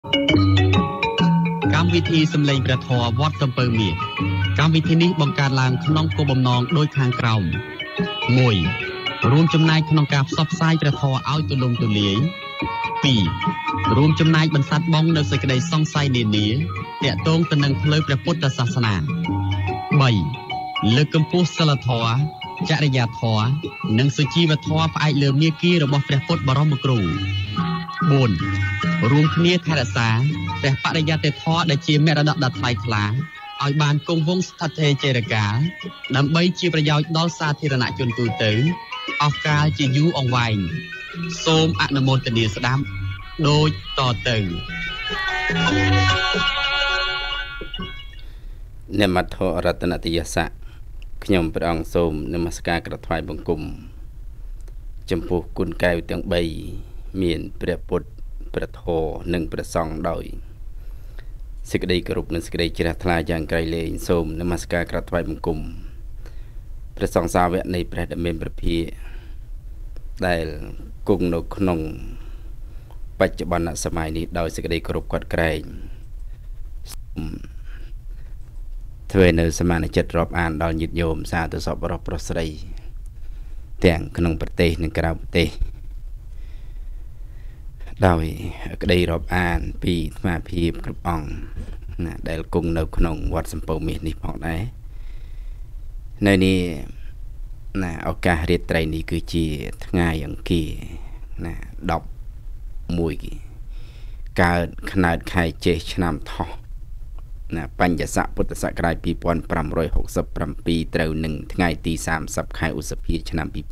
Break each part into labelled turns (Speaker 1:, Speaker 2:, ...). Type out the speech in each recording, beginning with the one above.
Speaker 1: កម្មវិធីសំឡេងព្រះធម៌វត្តសំពៅមាសកម្មវិធីនេះបង្កើតឡើងក្នុងគោលបំណងដូចខាងក្រោម 1. រួមចំណែកក្នុងការផ្សព្វផ្សាយព្រះធម៌ឲ្យទូលំទូលាយ 2. រួមចំណែកបន្សាត់បងនៅសេចក្តីសង្ស័យនានាទាក់ទងទៅនឹងផ្លូវព្រះពុទ្ធសាសនា 3. លើកកម្ពស់សិលធម៌ចរិយាធម៌និងសុជីវធម៌ផ្អែកលើមាគ៌ារបស់ព្រះពុទ្ធបរមគ្រូ 4. រួមគ្នាថែរក្សាព្រះបរិយត្តិធម៌ដែលជាមរតកដ៏ថ្លៃថ្លាឲ្យបានគង់វង្សស្ថិតស្ថេរជារកាលដើម្បីជាប្រយោជន៍ដល់សាធារណជនទូទៅអស់កលជាយូរអង្វែងសូមអនុមោទនាស្ដាប់ដូចតទៅ
Speaker 2: នមត្ថរតនតយស័កខ្ញុំព្រះអង្គសូមនមស្ការក្រថ្វាយបង្គំចំពោះគុណកែវទាំង3មានព្រះពុទ្ធព្រះធម៌និងព្រះសង្ឃដោយសេចក្តីគោរពនិងសេចក្តីជ្រះថ្លាយ៉ាងក្រៃលែងសូមនមស្ការក្រថ្វាយបង្គំព្រះសង្ឃសាវកនៃព្រះដ៏មានព្រះភិក្ខដែលគង់នៅក្នុងបច្ចុប្បន្នសម័យនេះដោយសេចក្តីគោរពកត់ក្រែងធ្វើនៅសមានចិត្តរាប់អានដល់ញាតិញោមសាធុសពរប្រុសស្រីទាំងក្នុងប្រទេសនិងក្រៅប្រទេសដោយក្តីរាប់អានពីអាត្មាភាពគ្រប់អង្គណាដែលគង់នៅក្នុងវត្តសំពៅមាសនេះផងដែរនៅនេះណាឱកាសរាត្រីនេះគឺជាថ្ងៃអង្គារណា11កើតខ្នើតខែចេសឆ្នាំថោះណាបញ្ញស័កពុទ្ធសករាជ2567ត្រូវនឹងថ្ងៃទី30ខែឧសភាឆ្នាំ2023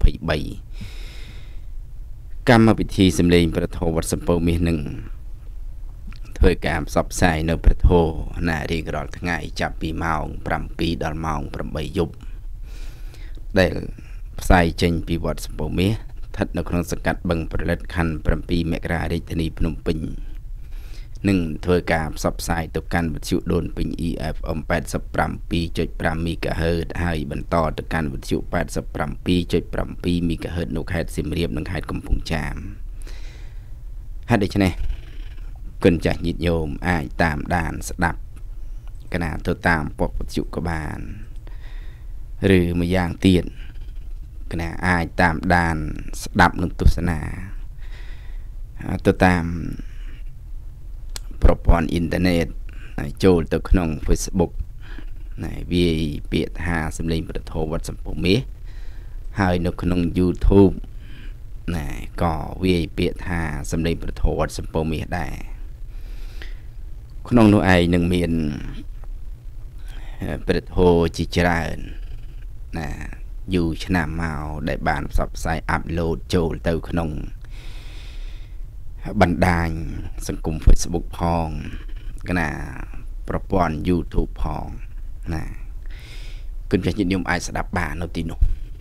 Speaker 2: កម្មវិធីសម្លេងព្រះធម៌វត្តសំពៅមាសនឹងធ្វើការផ្សព្វផ្សាយនៅព្រះធម៌ណារៀងរាល់ថ្ងៃចាប់ពីម៉ោង7ដល់ម៉ោង8យប់ដែលផ្សាយចេញពីវត្តសំពៅមាសស្ថិតនៅក្នុងសង្កាត់បឹងប្រលិតខណ្ឌ7មករារាជធានីភ្នំពេញនឹងធ្វើការផ្សព្វផ្សាយទៅកាន់វិទ្យុដូនពេញ EFM 87.5 MHz ហើយបន្តទៅកាន់វិទ្យុ 87.7 MHz នៅខេត្តសៀមរាបនិងខេត្តកំពង់ចាមហើយដូច្នេះគុណចាស់ញាតិញោមអាចតាមដានស្ដាប់កណាទៅតាមប៉ុស្តិ៍វិទ្យុក៏បានឬមួយយ៉ាងទៀតកណាអាចតាមដានស្ដាប់និងទស្សនាទៅតាមប្រព័ន្ធអ៊ីនធឺណិតចូលទៅក្នុង Facebook វាយពាក្យថាសម្លេងព្រះធម៌វត្តសំពៅមាសហើយនៅក្នុង YouTube ក៏វាយពាក្យថាសម្លេងព្រះធម៌វត្តសំពៅមាសដែរក្នុងនោះឯងនឹងមានព្រះធម៌ជាច្រើនណាយូរឆ្នាំមកដែលបានផ្សព្វផ្សាយអាប់ឡូតចូលទៅក្នុងបណ្ដាញសង្គម Facebook ផងកណាប្រព័ន្ធ YouTube ផងណាគុណចាស់ញាតិញោមអាចស្ដាប់បាននៅទីនោះ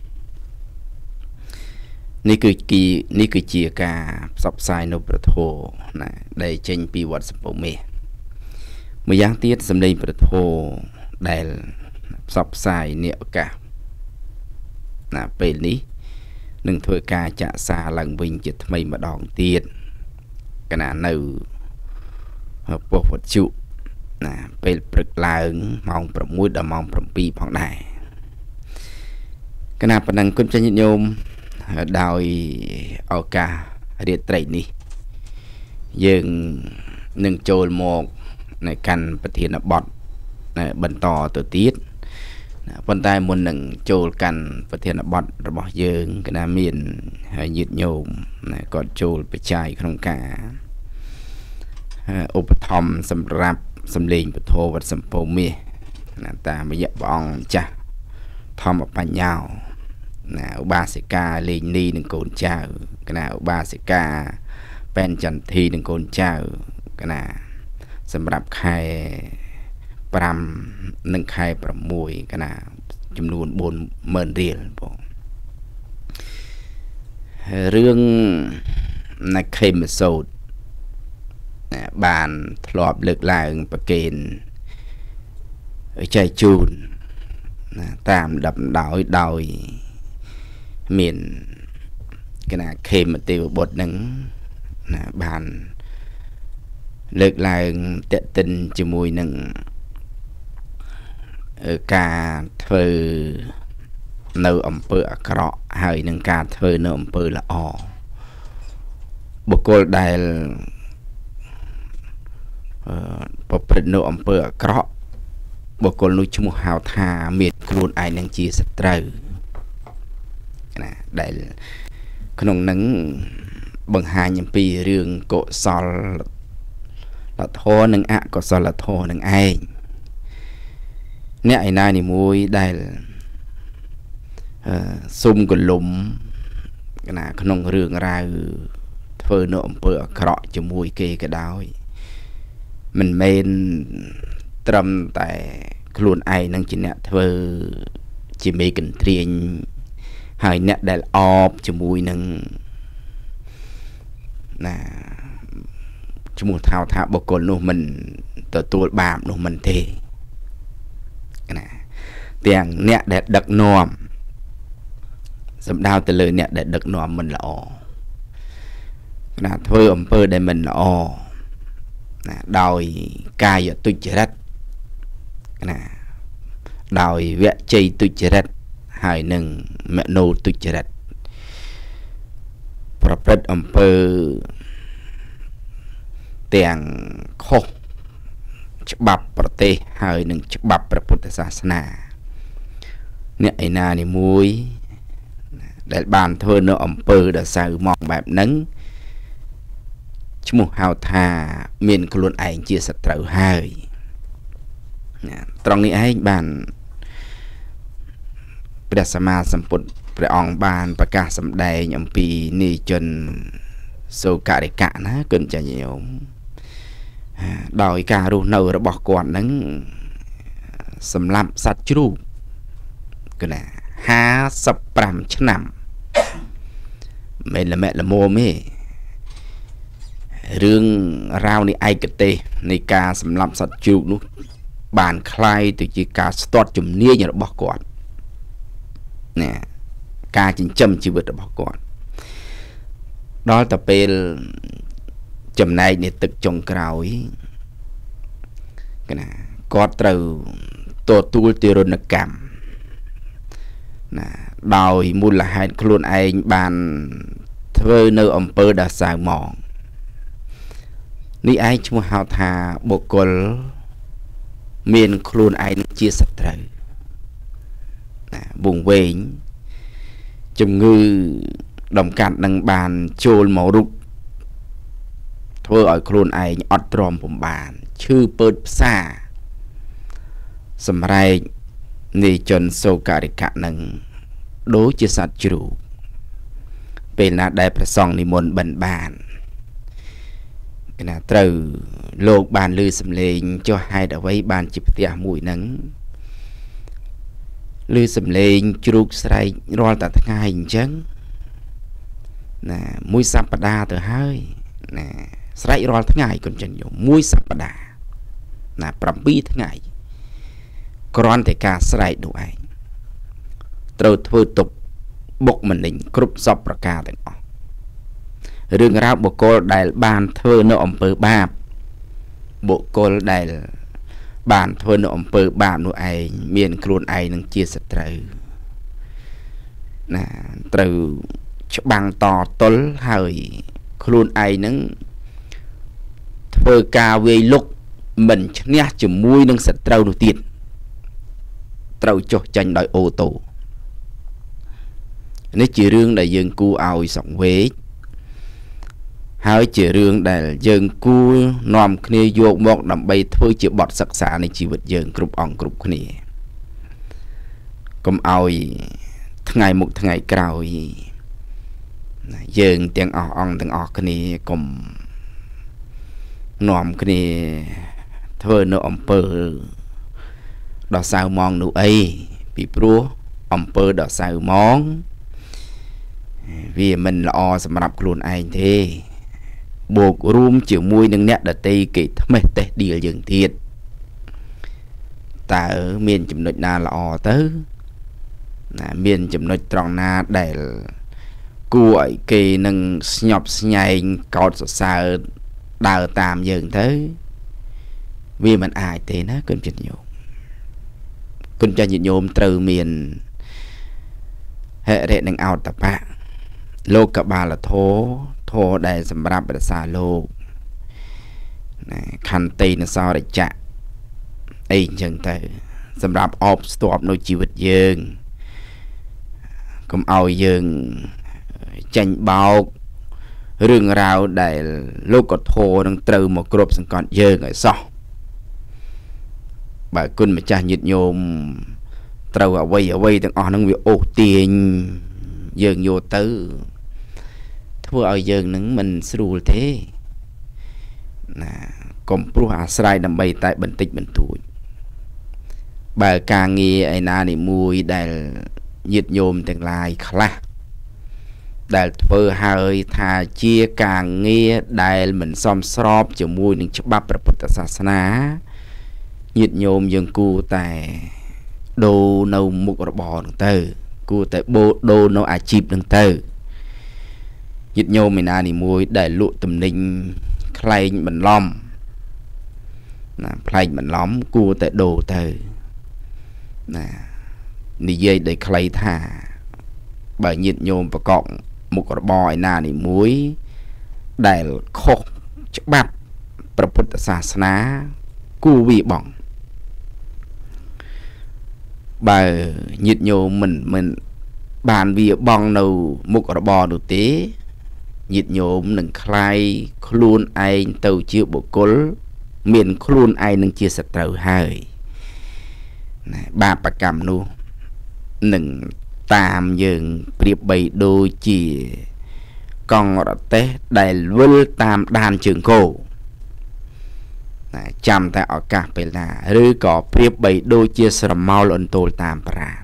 Speaker 2: នេះគឺជាការផ្សព្វផ្សាយនៅព្រះធម៌ណាដែលចេញពីវត្តសំពៅមាសម្យ៉ាងទៀតសម្លេងព្រះធម៌ដែលផ្សព្វផ្សាយនេះឱកាសណាពេលនេះនឹងធ្វើការចាក់សារឡើងវិញជាថ្មីម្ដងទៀតកណានៅប៉ុស្តិ៍វិទ្យុណាពេលព្រឹកឡើងម៉ោង6ដល់ម៉ោង7ផងដែរកណាប៉ុណ្ណឹងគុណចាស់ញាតិញោមដោយឱកាសរាត្រីនេះយើងនឹងចូលមកនៅកាន់ប្រធានបទបន្តទៅទៀតប៉ុន្តែមុននឹងចូលកាន់ប្រធានបទរបស់យើងកណាមានញាតិញោមគាត់ចូលបច្ច័យក្នុងការឧបត្ថម្ភសម្រាប់សម្លេងពធវត្តសំពៅមាសតាមរយៈព្រះអង្គចាស់ធម្មបញ្ញោណាឧបាសិកាលេងនីនិងកូនចៅកណាឧបាសិកាប៉ែនចន្ទធីនិងកូនចៅកណាសម្រាប់ខែ5និងខែ6កណាចំនួន 40000 រៀលបងរឿងណាខេមសូតបានធ្លាប់លើកឡើងប្រកេនចែកជូនតាមដំដោយមានគណៈខេមទេវបុត្រនឹងបានលើកឡើងតេតិនជាមួយនឹងការធ្វើនៅអំពើអាក្រក់ហើយនឹងការធ្វើនៅអំពើល្អបុគ្គលដែលប្រព្រឹត្តនៅអំពើអាក្រក់បុគ្គលនោះឈ្មោះហៅថាមានខ្លួនឯងនឹងជាសត្រូវណាដែលក្នុងនឹងបង្ហាញអំពីរឿងកុសលធម៌និងអកុសលធម៌នឹងឯងអ្នកឯណានេះមួយដែលសុំកលុំណាក្នុងរឿងរ៉ាវធ្វើនៅអំពើអាក្រក់ជាមួយគេក៏ដោយមិនមែនត្រឹមតែខ្លួនឯងនឹងជាអ្នកធ្វើជាមេកន្ទ្រាញហើយអ្នកដែលអបជាមួយនឹងណាឈ្មោះថាបុគ្គលនោះមិនទទួលបាបនោះមិនទេណាទាំងអ្នកដែលដឹកនាំសំដៅទៅលើអ្នកដែលដឹកនាំមិនល្អណាធ្វើអំពើដែលមិនល្អណាដោយកាយទុច្ចរិតណាដោយវជ័យទុច្ចរិតហើយនឹងមនោទុច្ចរិតប្រព្រឹត្តអំពើទាំងខុសច្បាប់ប្រទេសហើយនឹងច្បាប់ព្រះពុទ្ធសាសនាអ្នកឯណានេះមួយដែលបានធ្វើនៅអំពើដ៏សៅមកបែបហ្នឹងឈ្មោះហៅថាមានខ្លួនឯងជាសត្រូវហើយណាត្រង់នេះឯងបានព្រះសម្មាសម្ពុទ្ធព្រះអង្គបានប្រកាសសម្ដែងអំពីនិជនសូករិកៈណាគុណចាញោមដោយការរស់នៅរបស់គាត់នឹងសម្រាប់សត្វជ្រូកគឺណា55ឆ្នាំមិនល្មិតល្មមទេរឿងរ៉ាវនេះឯកទេសនៃការសម្លាប់សត្វជ្រូកនោះបានคล้ายទៅជាការស្ទាត់ជំនាញរបស់គាត់ណាការចិញ្ចឹមជីវិតរបស់គាត់ដល់ទៅពេលចំណែកនៃទឹកចុងក្រោយណាគាត់ត្រូវទទួលទារុណកម្មណាដោយមូលហេតុខ្លួនឯងបានធ្វើនៅអំពើដ៏សៅហ្មងនេះឯងឈ្មោះហៅថាបុគ្គលមានខ្លួនឯងជាសត្រូវណាវង្វេងជំងឺដំកាត់នឹងបានចូលមករុកធ្វើឲ្យខ្លួនឯងអត់ទ្រាំពំបានឈឺពើតផ្សាសម្រែកនៃជនសូករិកៈនឹងដូចជាសត្វជ្រូកពេលណាដែលព្រះសង្ឃនិមន្តបិណ្ឌបានគេណាត្រូវលោកបានឮសំឡេងចុះហេតុអ្វីបានជាផ្ទះមួយហ្នឹងឮសំឡេងជ្រូកស្រែករាល់តែថ្ងៃអញ្ចឹងណាមួយសប្តាហ៍ទៅហើយណាស្រែករាល់ថ្ងៃកូនចិនយំមួយសប្តាហ៍ណា7ថ្ងៃគ្រាន់តែការស្រែកនោះឯងត្រូវធ្វើទុកបុកម្នេញគ្រប់សពប្រការទាំងអស់រឿងរ៉ាវបុគ្គលដែលបានធ្វើនៅអំពើបាបបុគ្គលដែលបានធ្វើនៅអំពើបាបនោះឯងមានខ្លួនឯងនឹងជាសត្រូវណាត្រូវច្បាំងតទល់ហើយខ្លួនឯងនឹងធ្វើការវាយលុកមិនឈ្នះជាមួយនឹងសត្រូវនោះទៀតត្រូវចុះចាញ់ដោយអូតូនេះជារឿងដែលយើងគួរឲ្យសង្វេគហើយជារឿងដែលយើងគួរនាំគ្នាយកមកដើម្បីធ្វើជាបទសិក្សានៃជីវិតយើងគ្រប់អង្គគ្រប់គ្នាកុំឲ្យថ្ងៃមុខថ្ងៃក្រោយយើងទាំងអស់អង្គទាំងអស់គ្នាកុំនាំគ្នាធ្វើនៅអំពើដ៏សៅហ្មងនោះអីពីព្រោះអំពើដ៏សៅហ្មងវាមិនល្អសម្រាប់ខ្លួនឯងទេបូករួមជាមួយនឹងអ្នកដតីគេថ្មេះតេះឌីលយើងទៀតតើមានចំណុចណាល្អទៅណាមានចំណុចត្រង់ណាដែលគួរឲ្យគេនឹងស្ញប់ស្ញែងកោតសរសើរ đào tạm dừng tới vì mình ai thế nó cơn chật nhộm cơn cho nhiệt nhộm từ miền hệ rệ nâng ao tập bạc lô cả bà là thô đầy sầm rạp để xa lô khăn tì nó sao để chạ ấy chẳng tới sầm rạp ốp stop nôi chi vật dương cũng ao dương tranh bao rừng rào để lô cột thô đang từ một group sang còn dương ở sau bà cún mà cha nhiệt nhôm trâu ở vây từng on nó bị ô tiền dương vô tới thua ở dương nứng mình sưu thế nè còn pro hà sai đầm bay tại bình tĩnh bình tuổi bà càng nghe ai na này mùi để nhiệt nhôm tương lai khá để thưa hơi thà chia càng nghe để mình xóm xóp cho mùi những chấp bắp bật sát ná nhiệt nhôm dương cu tại đồ nâu mục bò đằng tơ cu tại bộ đồ nâu à chip đằng tơ nhiệt nhôm mình ăn thì muối để lụa tầm ninh khay mình lom khay mình lóm cu tại đồ tơ nè đi dây để khay thả bởi nhiệt nhôm và cọng một bò nà thì muối để khô chắc bắp bật sát ná cu bị bỏng bà nhiệt nhô mình bàn vì bong nâu một ở bò đồ tế nhiệt nhô nâng khai khuôn ai tàu chịu bộ cốt miền khuôn ai nâng chia sạch tàu hơi bà bà cầm nô nâng tam dường priệp bày đôi chỉ con ở tế đầy vươn tam đàn trường cổ chăm tại ở các bên là rư có priệp bày đôi chia sầm mau lần tôi tam pra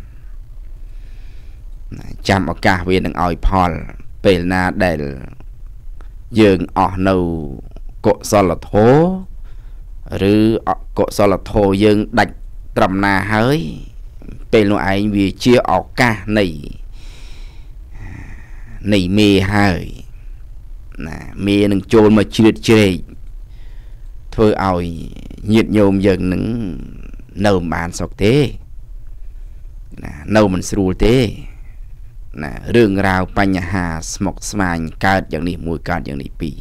Speaker 2: chăm ở các bên đang oi Paul bên là để dừng ở nâu cọ so là thố rư cọ so là thô dừng đạch trầm na hơi bên loại anh vì chia ở cả này mê hơi mê nâng trôn mà chưa chơi thôi ôi nhiệt nhôm dần nứng nâu màn sọc thế nâu mình sưu thế rương rào bánh hà smok smang cát dạng này mùi cát dạng này bì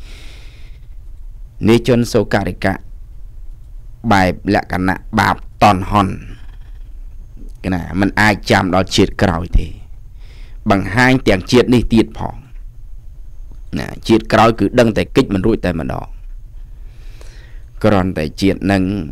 Speaker 2: nếu chân sâu cát thì cả bài lạ cả nạ bạp toàn hòn cái này mình ai chạm đó triệt cõi thì bằng hai tiếng triệt đi tiệt phỏng triệt cõi cứ đăng tại kích mình rụi tại mà đó còn tại triệt nâng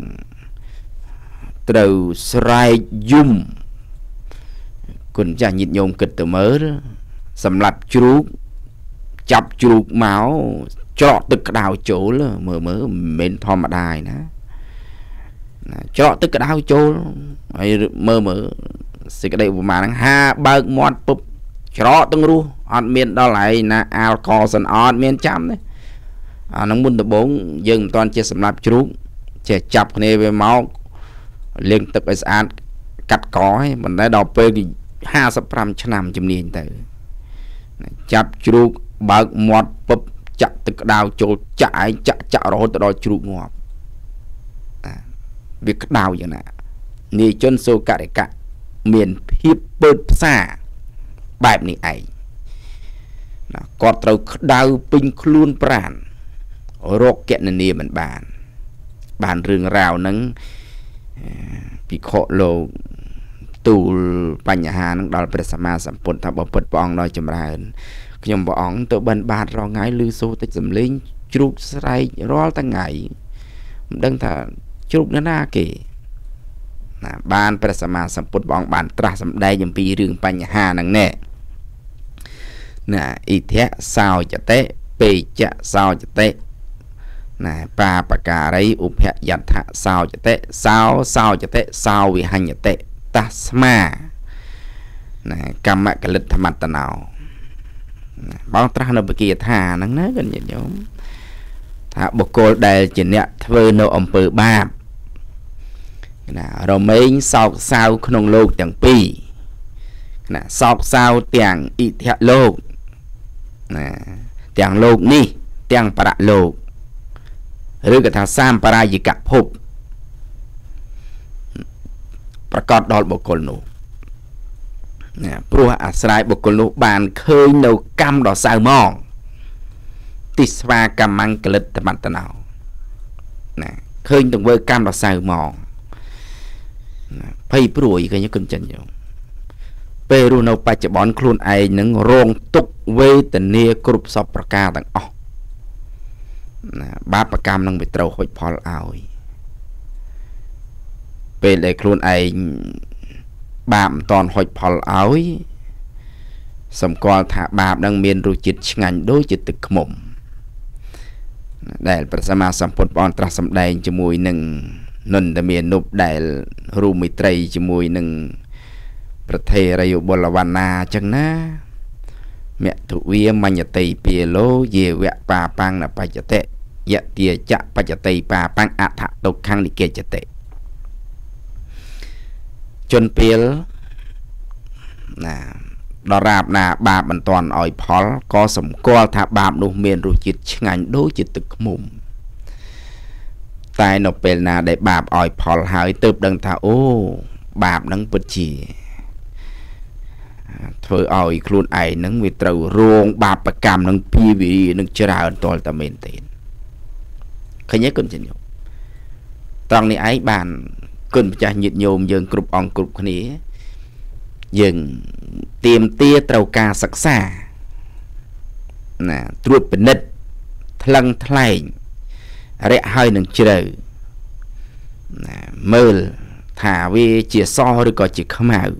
Speaker 2: từ srai zoom còn chả nhịn nhôm kịch từ mới sầm lạp chú chập chú máu cho tức đào chỗ là mở bên thom mà đài nữa cho tức đào chỗ mơ sẽ cái đây mà đang ha bơ món búp cho từng ru ăn miên đó lại là alcohol ăn miên chăm đấy nó muốn được 4 dừng toàn chia sầm lạp chú trẻ chập này về máu liên tục ăn cắt có mình đã đọc về thì 55 năm chấm niên từ chập chú bơ món búp chặt tức đào chỗ chạy rồi từ đó chú ngọt việc đào vậy nè ni chân sâu cả để cả miền hiệp bớt xa bài này ấy có trâu đào pin luôn brand rốt kẹt này mình bàn rừng rào nắng bị khổ lồ tù bánh hà nắng đào bê sama sắm bột tháp bột bong nói chấm ra nhom bong tự bên bàn rò ngái lư số tới chấm lính chụp say rò tăng ngày đừng thà chụp nó na kì ban bê sama sắm bột bong bàn tra sắm đây nhầm pi rừng bánh hà nắng nè ít thế sao cho té pe chạ sao cho té pa bạc cà đấy ụp hẹ giặt hạ sao cho té sao cho té sao vì hành cho té tasma cầm mẹ cái lịch tham mặt tận nào bao tra nó bị kia thà nắng nấy gần như nhóm thà bộ cô đây chỉ nè thưa nô ông bự ba rồi mấy sao không lô chẳng pi sao tiền ít hẹ lô tiền lô ni tiền bạc lô rồi cái thằng sam para gì cả hộpประกอบដល់បុគ្គលនោះព្រោះអាស្រ័យបុគ្គលនោះបានឃើញនៅកម្មដ៏សៅហ្មងទិស្វាកម្មង្កលិតតមត្តណោណាឃើញទង្វើកម្មដ៏សៅហ្មងភ័យព្រួយឃើញគុណចិនយោពេលរស់នៅបច្ចុប្បន្នខ្លួនឯងនឹងរងទុក្ខវេទនាគ្រប់សពប្រការទាំងអស់ណាបាបកម្មនឹងវាត្រូវហុចផលឲ្យពេលដែលខ្លួនឯងបាបមិនតន់ហុចផលឲ្យសម្គាល់ថាបាបនឹងមានរសជាតិឆ្ងាញ់ដូចជាទឹកឃ្មុំដែលព្រះសម្មាសម្ពុទ្ធព្រះអង្គត្រាស់សម្ដែងជាមួយនឹងនន្ទមាននុបដែលរូបមិត្រីជាមួយនឹងប្រធេរយុបុលវណ្ណាអញ្ចឹងណាមតុវាមញ្ញតិពាលោយេវៈបាបាំងណបច្ចតិយតិចៈបច្ចតិបាបាំងអថតុខੰនិកេចតិជន់ពេលណាដរាបណាបាបមិនតាន់ឲ្យផលក៏សម្គាល់ថាបាបនោះមានរសជាតិឆ្ងាញ់ដូចជាទឹកឃ្មុំតែនៅពេលណាដែលបាបឲ្យផលហើយទើបដឹងថាអូបាបនឹងពិតជាធ្វើឲ្យខ្លួនឯងនឹងវាត្រូវរងបាបកម្មនឹងពីវានឹងច្រើនតលតែមែនទេឃើញទេគុណជំនុំត្រង់នេះឯងបានគុណម្ចាស់ញាតិញោមយើងគ្រប់អង្គគ្រប់គ្នាយើងទៀមទាត្រូវការសិក្សាណាត្រួតពិនិត្យថ្លឹងថ្លែងរយៈហើយនឹងជ្រៅណាមើលថាវាជាសឬក៏ជាខ្មៅ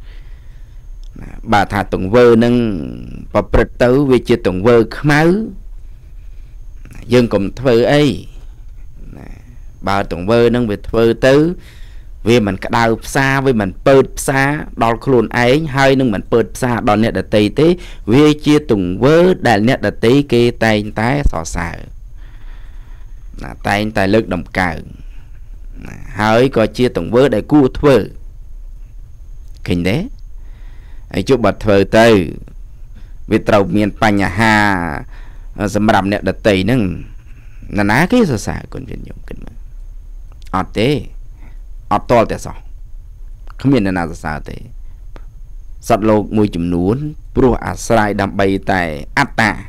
Speaker 2: បើថាទង្វើនឹងប្រព្រឹត្តទៅវាជាទង្វើខ្មៅយើងកុំធ្វើអីណាបើទង្វើនឹងវាធ្វើទៅវាមិនក្តៅផ្សាវាមិនពើតផ្សាដល់ខ្លួនឯងហើយនឹងមិនពើតផ្សាដល់អ្នកដទៃទេវាជាទង្វើដែលអ្នកដទៃគេតែងតែសរសើរណាតែងតែលើកដំកើងណាហើយក៏ជាទង្វើដែលគួរធ្វើឃើញទេហើយជប់បាត់ធ្វើទៅវាត្រូវមានបញ្ហាសម្រាប់អ្នកដទៃហ្នឹងណាគេសរសើរគុណខ្ញុំគិតមើលអត់ទេអត់តល់តែសោះគ្មានអ្នកណាសរសើរទេសត្វលោកមួយចំនួនព្រោះអាស្រ័យដើម្បីតែអត្តា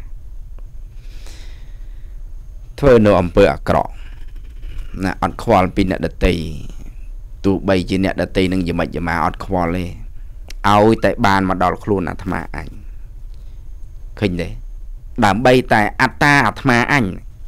Speaker 2: ធ្វើនៅអំពើអាក្រក់ណាអត់ខ្វល់ពីអ្នកដទៃទោះបីជាអ្នកដទៃនឹងយមិចយមាអត់ខ្វល់ទេឲ្យតែបានមកដល់ខ្លួនអាត្មាអញឃើញទេដើម្បីតែអត្តាអាត្មាអញ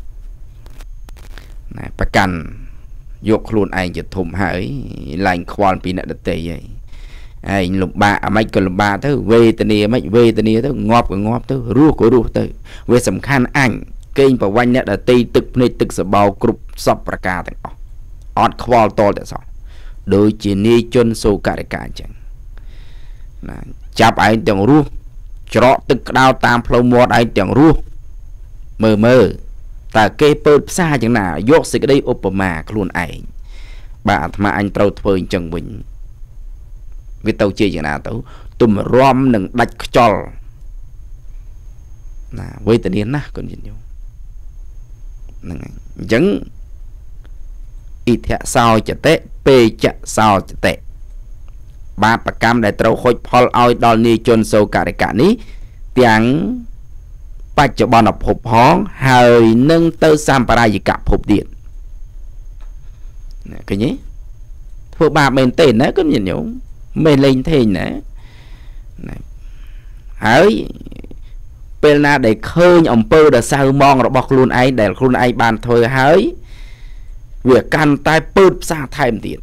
Speaker 2: ណាប្រកាន់យកខ្លួនឯងជាធំហើយឡើងខ្វល់ពីអ្នកដទៃហើយឯងលំបាកអាម៉េចក៏លំបាកទៅវេទនាអាម៉េចវេទនាទៅងាប់ក៏ងាប់ទៅរស់ក៏រស់ទៅវាសំខាន់អញកេងប្រវាញ់អ្នកដទៃទឹកភ្នែកទឹកសបោគ្រប់សពប្រការទាំងអស់អត់ខ្វល់តលតែសោះដូចជានាយជនសូករិកាអញ្ចឹងណាចាប់ឯងទាំងរស់ច្រកទឹកក្តៅតាមផ្លូវមាត់ឯងទាំងរស់មើលតើគេពើផ្សាយ៉ាងណាយកសេចក្តីឧបមាខ្លួនឯងបាទអាត្មាអញត្រូវធ្វើអញ្ចឹងវិញវាទៅជាយ៉ាងណាទៅទំរំនឹងដាច់ខ្យល់ណាវេទនាណាស់គុណញាតិញោមហ្នឹងហើយអញ្ចឹងអិធៈសោចតិពេចៈសោចតិបាបកម្មដែលត្រូវហុចផលឲ្យដល់នាយជនសូករិកៈនេះទាំងបច្ចុប្បន្នភពផងហើយនឹងទៅសម្បារាយិកភពទៀតឃើញទេធ្វើបាបមែនទេណាគុណញាតិញោមមិនលេងទេណាហើយពេលណាដែលឃើញអំពើដ៏សៅហ្មងរបស់ខ្លួនឯងដែលខ្លួនឯងបានធ្វើហើយវាកាន់តែពើតផ្សាថែមទៀត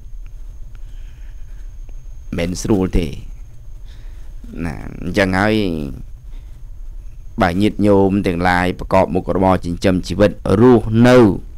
Speaker 2: មិនស្រួលទេណាអញ្ចឹងហើយបើញាតិញោមទាំងឡាយប្រកបមុខរបរចិញ្ចឹមជីវិតរស់នៅ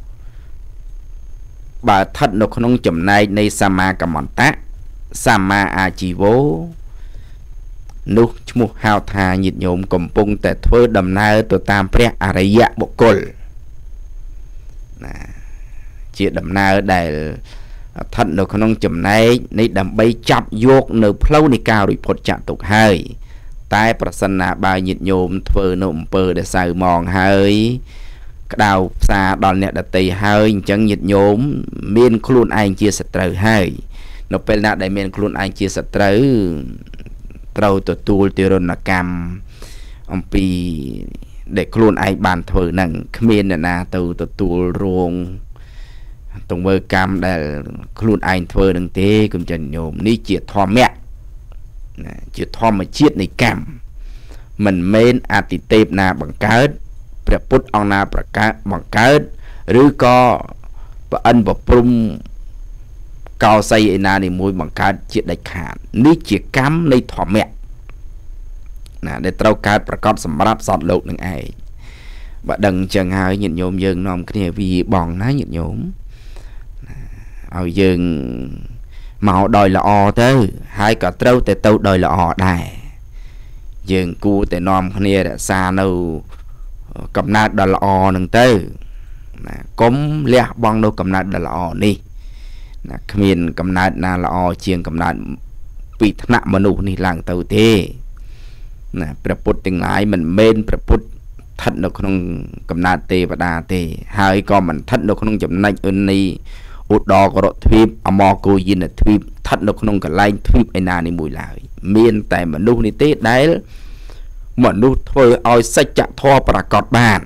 Speaker 2: បើស្ថិតនៅក្នុងចំណែកនៃសម្មាកម្មន្តៈសម្មាអាជីវោនោះឈ្មោះហៅថាញាតិញោមកំពុងតែធ្វើដំណើរទៅតាមព្រះអរិយបុគ្គលណាជាដំណើរដែលស្ថិតនៅក្នុងចំណែកនៃដើម្បីចាប់យកនៅផ្លូវនៃការរួចផុតចាកទុក្ខហើយតែប្រសិនណាបើញាតិញោមធ្វើនៅអំពើដែលសៅហ្មងហើយ đào xa đòn nẹt đặt tì hơi chẳng nhiệt nhóm miên khuôn anh chia sạch trời hơi nó bên nạ đại miên khuôn anh chia sạch trời trâu tổ tu tiêu rôn là cam ông pi để khuôn anh bàn thử nặng miên là na từ tổ tu ruộng tùng mơ cam để khuôn anh thơ đừng thế cũng chẳng nhóm ní chia thoa mẹ chia thoa mà chiết này cam mình mến ati tệp na bằng cáព្រះពុទ្ធអង្គណាប្រកាសបង្កើតឬក៏ប្រអិនប្រព្រំកោសីឯណានេះមួយបង្កើតជាដាច់ខាតនេះជាកម្មនៃធម្មៈណាដែលត្រូវកើតប្រកបសម្រាប់សត្វលោកនឹងឯងបើដឹងចឹងហើយញាតិញោមយើងនាំគ្នាវិបងណាញាតិញោមឲ្យយើងមកដោយល្អទៅហើយក៏ត្រូវតែទៅដោយល្អដែរយើងគួរតែនាំគ្នារក្សានៅកំណត់ដ៏ល្អនឹងទៅណាកុំលះបង់នៅកំណត់ដ៏ល្អនេះណាគ្មានកំណត់ណាល្អជាងកំណត់ពីថ្នាក់មនុស្សនេះឡើងទៅទេណាព្រះពុទ្ធទាំងឡាយមិនមែនព្រះពុទ្ធស្ថិតនៅក្នុងកំណត់ទេវតាទេហើយក៏មិនស្ថិតនៅក្នុងចំណុចអ៊ុននីឧត្តរករទ្វីបអមរគោយានទ្វីបស្ថិតនៅក្នុងកន្លែងទ្វីបឯណានេះមួយឡើយមានតែមនុស្សនេះទេដែលមនុស្សធ្វើឲ្យសច្ចធម៌ប្រកបបាន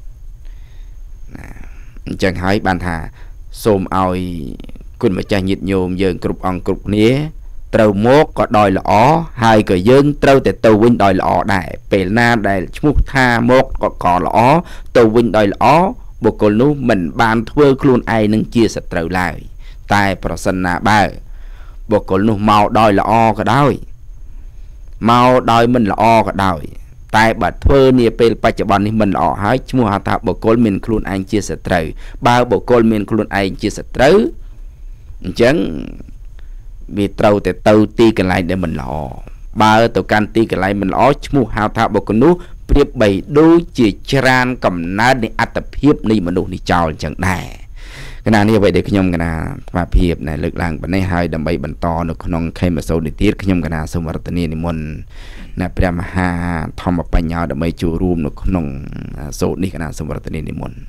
Speaker 2: អញ្ចឹងហើយបានថាសូមឲ្យគុណម្ចាស់ញាតិញោមយើងគ្រប់អង្គគ្រប់គ្នាត្រូវមកក៏ដោយល្អហើយក៏យើងត្រូវតែទៅវិញដោយល្អដែរពេលណាដែលឈ្មោះថាមកក៏ល្អទៅវិញដោយល្អបុគ្គលនោះមិនបានធ្វើខ្លួនឯងនឹងជាសត្រូវឡើយតែប្រសិនណាបើបុគ្គលនោះមកដោយល្អក៏ដោយមកដោយមិនល្អក៏ដោយតែបើធ្វើនាពេលបច្ចុប្បន្ននេះមិនល្អហើយឈ្មោះថាបុគ្គលមានខ្លួនឯងជាសត្រូវបើបុគ្គលមានខ្លួនឯងជាសត្រូវអញ្ចឹងវាត្រូវតែទៅទីកន្លែងដែលមិនល្អបើទៅកាន់ទីកន្លែងមិនល្អឈ្មោះហៅថាបុគ្គលនោះប្រៀបបីដូចជាច្រានកំណើតនៃអត្តភាពនៃមនុស្សនេះចោលអញ្ចឹងដែរគណៈនេះអ្វីដែលខ្ញុំគណៈស្មារតីនៃលើកឡើងប៉ុណ្ណេះហើយដើម្បីបន្តនៅក្នុងខេមសូននេះទៀតខ្ញុំគណៈសូមវត្តនានិមន្តនៅព្រះមហាធម្មបញ្ញោដើម្បីចូលរួមនៅក្នុងសូត្រនេះគណៈសូមវត្តនានិមន្ត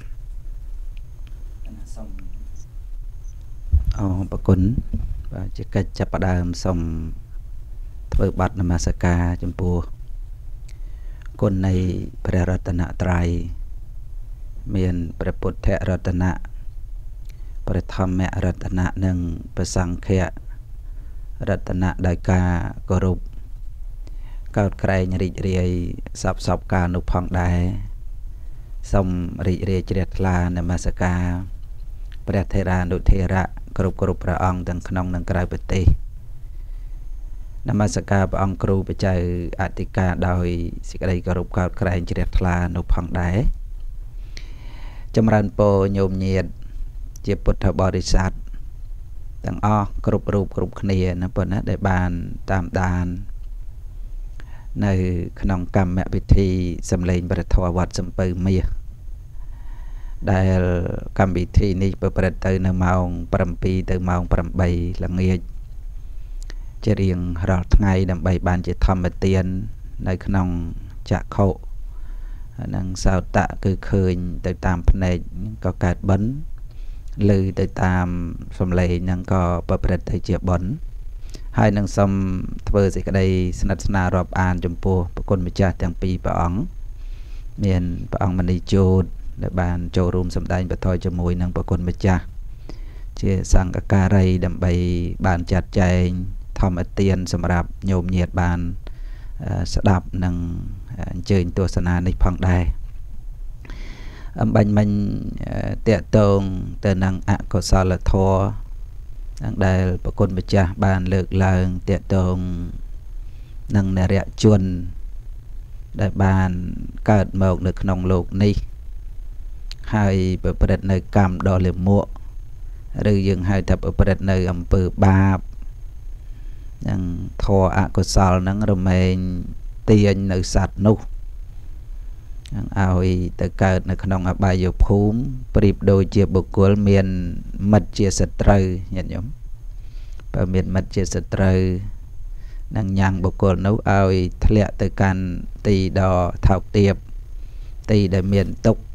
Speaker 3: អរគុណបាទជាកិច្ចចាប់ផ្ដើមសូមធ្វើបទនមស្ការចំពោះគុណនៃព្រះរតនត្រ័យមានព្រះពុទ្ធរតនៈព្រះធម្មរតនៈនិងព្រះសង្ឃរតនៈដោយការគោរពកោតក្រែងរីករាយសពកាលនោះផងដែរសូមរីករាយជ្រះថ្លានមស្ការព្រះថេរានុថេរៈគ្រប់ព្រះអង្គទាំងក្នុងនិងក្រៅប្រទេសនមស្ការព្រះអង្គគ្រូបច្ច័យអធិការដោយសេចក្តីគោរពកោតក្រែងជ្រះថ្លានោះផងដែរចម្រើនពរញោមញាតជាពុទ្ធបរិស័ទទាំងអស់គ្រប់រូបគ្រប់គ្នាណាប៉ុណ្ណាដែលបានតាមដាននៅក្នុងកម្មវិធីសម្លេងព្រះធម៌វត្តសំពៅមាសដែលកម្មវិធីនេះប្រព្រឹត្តទៅនៅម៉ោង7ទៅម៉ោង8ល្ងាចជារៀងរាល់ថ្ងៃដើម្បីបានជាធម្មទាននៅក្នុងចក្ខុនិងសោតៈគឺឃើញទៅតាមភ្នែកក៏កើតបិណ្ឌឮទៅតាមសំឡេងហ្នឹងក៏ប្រព្រឹត្តទៅជាបុណ្យហើយនឹងសូមធ្វើសេចក្តីស្និទ្ធស្នាលរាប់អានចំពោះព្រះគុណម្ចាស់ទាំងពីរព្រះអង្គមានព្រះអង្គមនីជោតដែលបានចូលរួមសម្ដែងបទជាមួយនឹងព្រះគុណម្ចាស់ជាសង្ឃការីដើម្បីបានចាត់ចែងធម្មទានសម្រាប់ញោមញាតបានស្ដាប់និងអញ្ជើញទស្សនានេះផងដែរអំបញ្ញមិញតេតងទៅនឹងអកុសលធម៌ដែលព្រះគុណម្ចាស់បានលើកឡើងតេតងនឹងនរជនដែលបានកើតមកនៅក្នុងលោកនេះហើយប្រព្រឹត្តនៅកម្មដ៏លាមកឬយើងហៅថាប្រព្រឹត្តនៅអំពើបាបនិងធម៌អកុសលនឹងរមែងទាញនៅសត្វនោះឲ្យទៅកើតនៅក្នុងអបាយភូមិប្រៀបដូចជាបុគ្គលមានមិត្តជាសត្រូវញាតិញោមបើមានមិត្តជាសត្រូវនឹងញ៉ាំងបុគ្គលនោះឲ្យធ្លាក់ទៅកាន់ទីដ៏ថោកទាបទីដែលមានទុក្ខ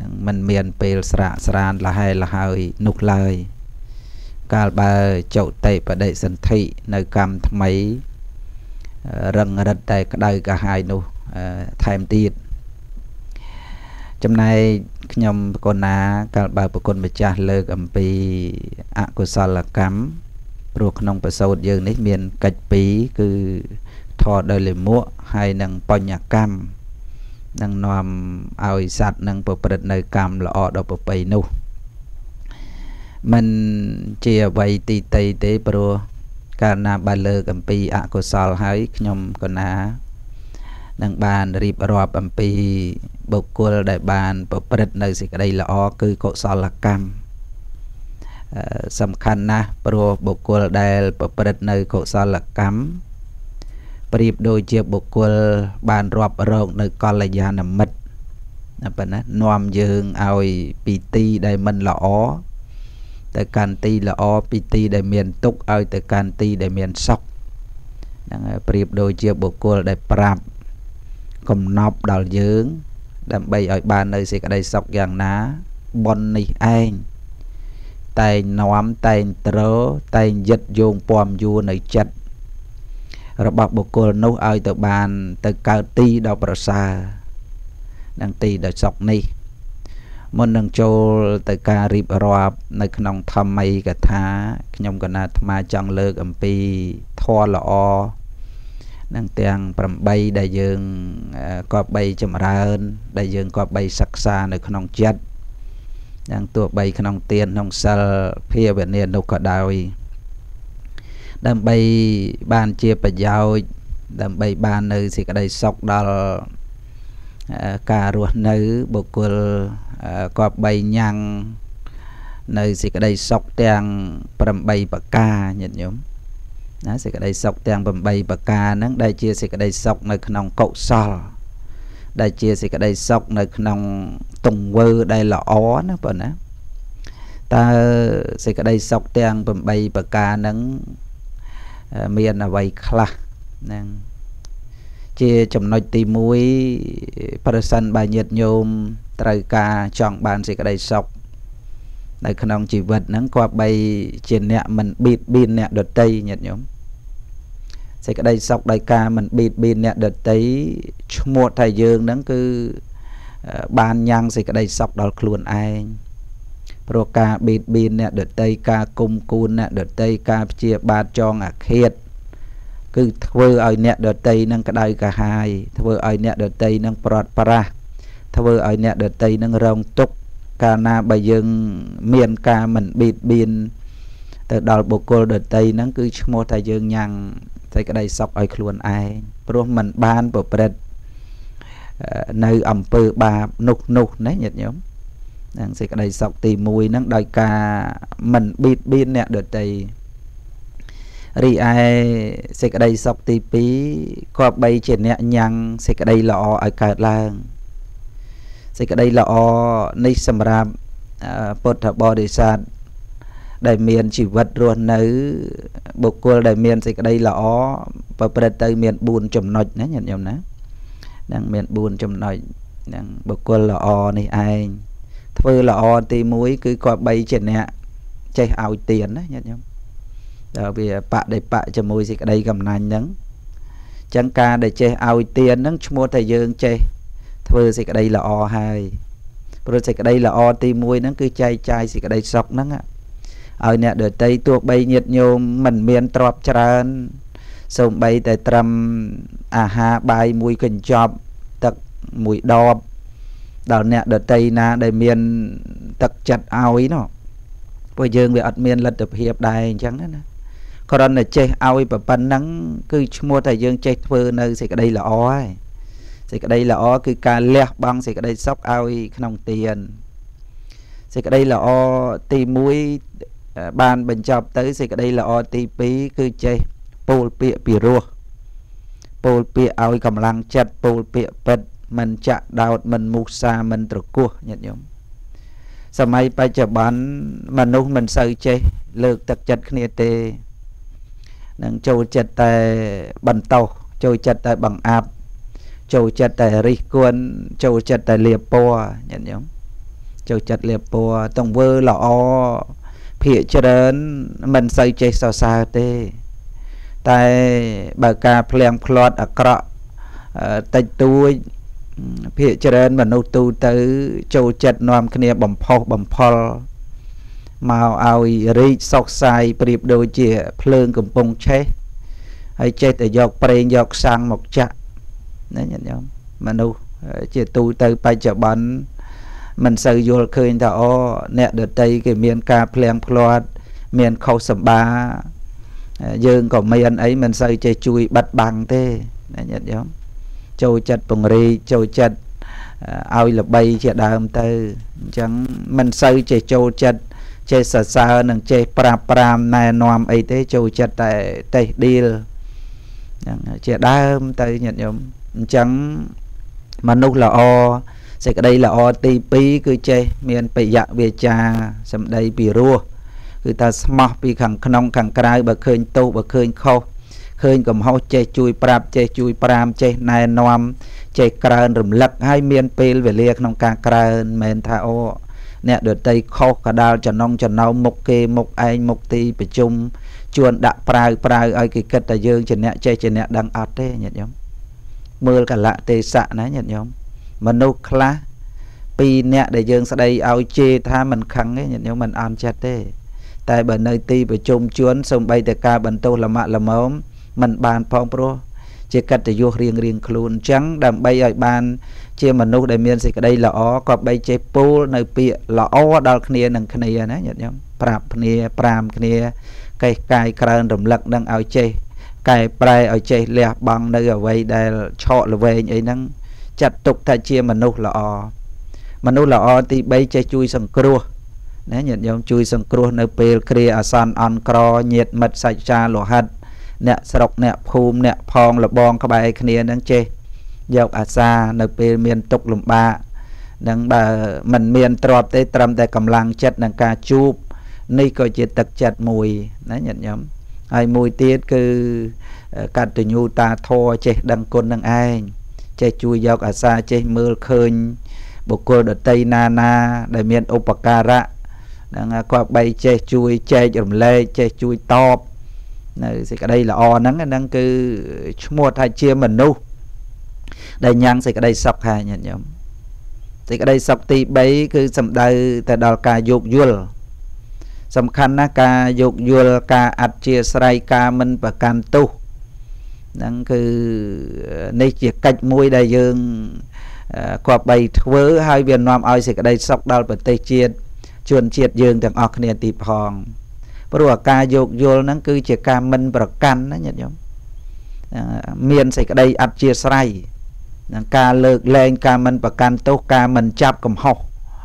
Speaker 3: mình miền pel sran là hai nục lời cả ba chậu tây và đệ sân thị nơi cam mấy rừng rật tại đây cả hai nụ thêm tiệt trong này nhom con ná cả ba con bị cha lơ cầm pi của sao là cắm ruột nông bờ sâu dương nấy miền cạch pí cứ thọ đời lệ múa hay năng pon nhạc cam năng nòm ao sạt năng bờ bờ nơi cam là ở đâu bờ bầy nu mình chia vậy tì tây tế pro cả na ba lơ cầm pi của sao hay nhom con ná năng bàn rịp rọp âm pi bộc cô đại bàn bộc bật nơi gì đây là ó cứ cọ sao là cam sầm khăn na pro bộc cô đại bộc bật nơi cọ sao là cắm rịp đôi chia bộc cô bàn rọp rộng nơi con là gia nằm mật bên á noam dương ao pi ti đại mình là ó tại can ti là ó pi ti đại miền túc ao tại can ti đại miền sóc rịp đôi chia bộc cô đại prap cầm nọc đào dưỡng đâm bay ở bàn nơi sẽ đây sọc dạng ná bon này anh tay nóm tay trớ tay giật dùng pom vua này chặt rồi bọc bộ cô nấu ai từ bàn từ cao ti đào bờ xa đang ti đào sọc này môn đang trâu từ ca rịp rọp nơi nòng thầm mây cả thá nhom cả nát mà chẳng lơ cầm pi thoa lọ năng tiền bầm bay đại dương có bay chậm rơn đại dương có bay sắc xa nơi không chết đang tua bay không tiền không sờ phía bên này đâu có đào đâm bay ban chia bạch giao đâm bay ban nơi thì cái đây sọc đào cà ruột nữ bộ cô có bay nhang nơi thì cái đây sọc tiền bầm bay bạc ca nhận nhóm nó sẽ cái đây sọc tiền bầm bay bạc ca nó đây chia sẽ cái đây sọc nơi khung cậu sò đây chia sẽ cái đây sọc nơi khung tùng vơ đây là ó nó bọn á ta sẽ cái đây sọc tiền bầm bay bạc ca nó miền là vậy khla nên chia chấm nói tì muối person bài nhiệt nhôm trời ca chọn bàn sẽ cái đây sọc đây khung chỉ vật nó qua bay trên nẹt mình bịt pin nẹt đợt tây nhiệt nhôm sẽ cái đây sọc đại ca mình bịt pin nẹt đợt tây một thời dương nó cứ ban nhang sẽ cái đây sọc đó luôn ai pro ca bịt pin nẹt đợt tây ca cung cun nẹt đợt tây ca chia ba cho ngạc khiết cứ thưa ai nẹt đợt tây nâng cái đây cả hai thưa ai nẹt đợt tây nâng prot para thưa ai nẹt đợt tây nâng rong túc ca na bây giờ miền ca mình bịt pin từ đầu bộ cô đợt tây nó cứ một thời dương nhang thấy cái đây sọc ai luôn ai pro mình ban bộ bệt nơi ẩm pư ba nục nục đấy nhật nhóm đang sẽ cái đây sọc tì mùi nó đòi ca mình bịt pin nè đợt tây ri ai sẽ cái đây sọc tì pí có bay trên nè nhang sẽ cái đây lọ ở cả làng sẽ cái đây lọ ní sầm ram bột bò để sạt đại miền chỉ vật luôn nữ bộ cô đại miền thì cái đây là ó và tây miền buồn chấm nồi nhé nhận nhầm nè đang miền buồn chấm nồi đang bộ cô là ó này ai thôi là ó thì muối cứ qua bay trên nè chơi ao tiền đấy nhận nhầm đó vì bạn để bạn cho muối thì cái đây cầm nành nắng chẳng ca để chơi ao tiền nắng mua thời dương chơi thôi thì cái đây là ó hai rồi thì cái đây là ó thì muối nó cứ chai chai thì cái đây sọc nắng á ở nè đợt tây tuộc bay nhiệt nhôm mình miền trọp tràn sông bay tại trầm ha bay mùi kinh chọp tật mùi đọp đào nè đợt tây na đại miền tật chặt ao ý nó bây giờ về ở miền lật tập hiệp đài chẳng đó còn là chơi ao ý và pan nắng cứ mua thời dương chơi phơ nơi thì cái đây là ó thì cái đây là ó cứ ca lẹ băng thì cái đây sóc ao ý không tiền thì cái đây là ó tìm muối ban bên chọc tới thì cái đây là OTP cứ chơi pol pịa pì rùa pol pịa ao cầm lăng chặt pol pịa bật mình chạ đào mình mục xa mình trục cua nhận nhóm sau mấy bây giờ bán mà nút mình sơi chơi lược tật chặt khnia tê nâng trâu chặt tại bằng tàu trâu chặt tại bằng áp trâu chặt tại ri quân trâu chặt tại liệp po nhận nhóm châu chật liệp bùa tông vơ lọ phía cho đến mình xây chế sao sao thế tại bà ca pleng plot ở cọ tay tôi phía cho đến mình nô tu tới châu chật nòm kia bầm phò màu ao ri sọc sai priệp đôi chìa phơn cùng bông chế hay chết để dọc preng dọc sang một chạ đấy nhận không mà nô chìa tu tới bay chợ bắn mình xây vô khơi ta o nè đợt tây cái miền ca pleng plot miền khâu sầm ba dương còn mấy anh ấy mình xây chơi chui bắt bằng thế đấy nhận không châu chật bồng ri châu chật ao là bay chợ đàm tư chẳng mình xây chơi châu chật chơi sờ sờ nằng chơi pram này nòm ấy thế châu chật tại tây đi chợ đàm tư nhận không chẳng mà nút là o sẽ cái đây là o ti pi cứ chơi miền bị dạ về trà sầm đây bị rùa người ta smart bị khẳng nông khẳng cài bờ khơi tô bờ khơi khâu khơi cầm hao chơi chui pram chơi này nòm chơi cài rầm lắc hai miền pel về liệt nông càng cài miền thao nè đợt tây khâu cả đào cho nâu một kê một anh một ti bị chung chuồn đạ prai ai cái kết là dương trên nè chơi trên nè đang ạt thế nhận giống mưa cả lạ tê xạ nấy nhận giống mà nô khla pi nè để dương sau đây ao chê tha mình khăng ấy nhận giống mình ăn chặt thế tại bờ nơi ti bị chung chuồn xong bay từ ca bần tô là mạ là mớm mình bàn phong pro chỉ cách để vô riêng khuôn trắng đầm bay ở bàn chia mình nô để miền cái đây là ó có bay chơi pool nơi pịa là ó đào khnia nằng khnia nấy nhận giống pram khnia cây cài cài rầm lắc đang ao chơi cài prai ao chơi lẹ bằng nơi ở vậy đây chọ là về ấy nắng chặt tục thay chia mình nô là ó thì bay chơi chui sừng cua nè nhận giống chui sừng cua nơi pê kia asan on cro nhiệt mật sạch cha lỗ hạt nè sọc nè phum nè phong là bong các bài khnia đang chơi dọc asa nơi pê miền tục lùm ba đang bà mình miền trọp tới trầm tại cầm lăng chất đang ca chụp này coi chỉ tật chặt mùi nè nhận giống ai mùi tiết cứ cắt từ nhu ta thô chơi đăng côn đăng ai chơi chui dọc asa chơi mưa khơi bộ cô ở tây na đại miền opakara đang qua bay chơi chui chơi rầm lê chơi chui top này thì cái đây là o nắng cứ mua thay chia mình nu đây nhang thì cái đây sọc hai nhận nhóm thì cái đây sọc thì bấy cứ sầm đây tại đào cà dục duel sầm khăn á cà dục duel cà ắt chia sài cà mình và can tu đang cứ này chỉ cách môi đại dương qua bay thưa hai viên nam ai thì cái đây sọc đào bờ tây chiết chuồn chiết dương thằng ọc nè tịp hòn rồi ca dục vô nó cứ chỉ ca minh và can đó nhận giống miền sẽ cái đây ắt chia sài ca lược lên ca minh và can tốt ca mình chắp cầm học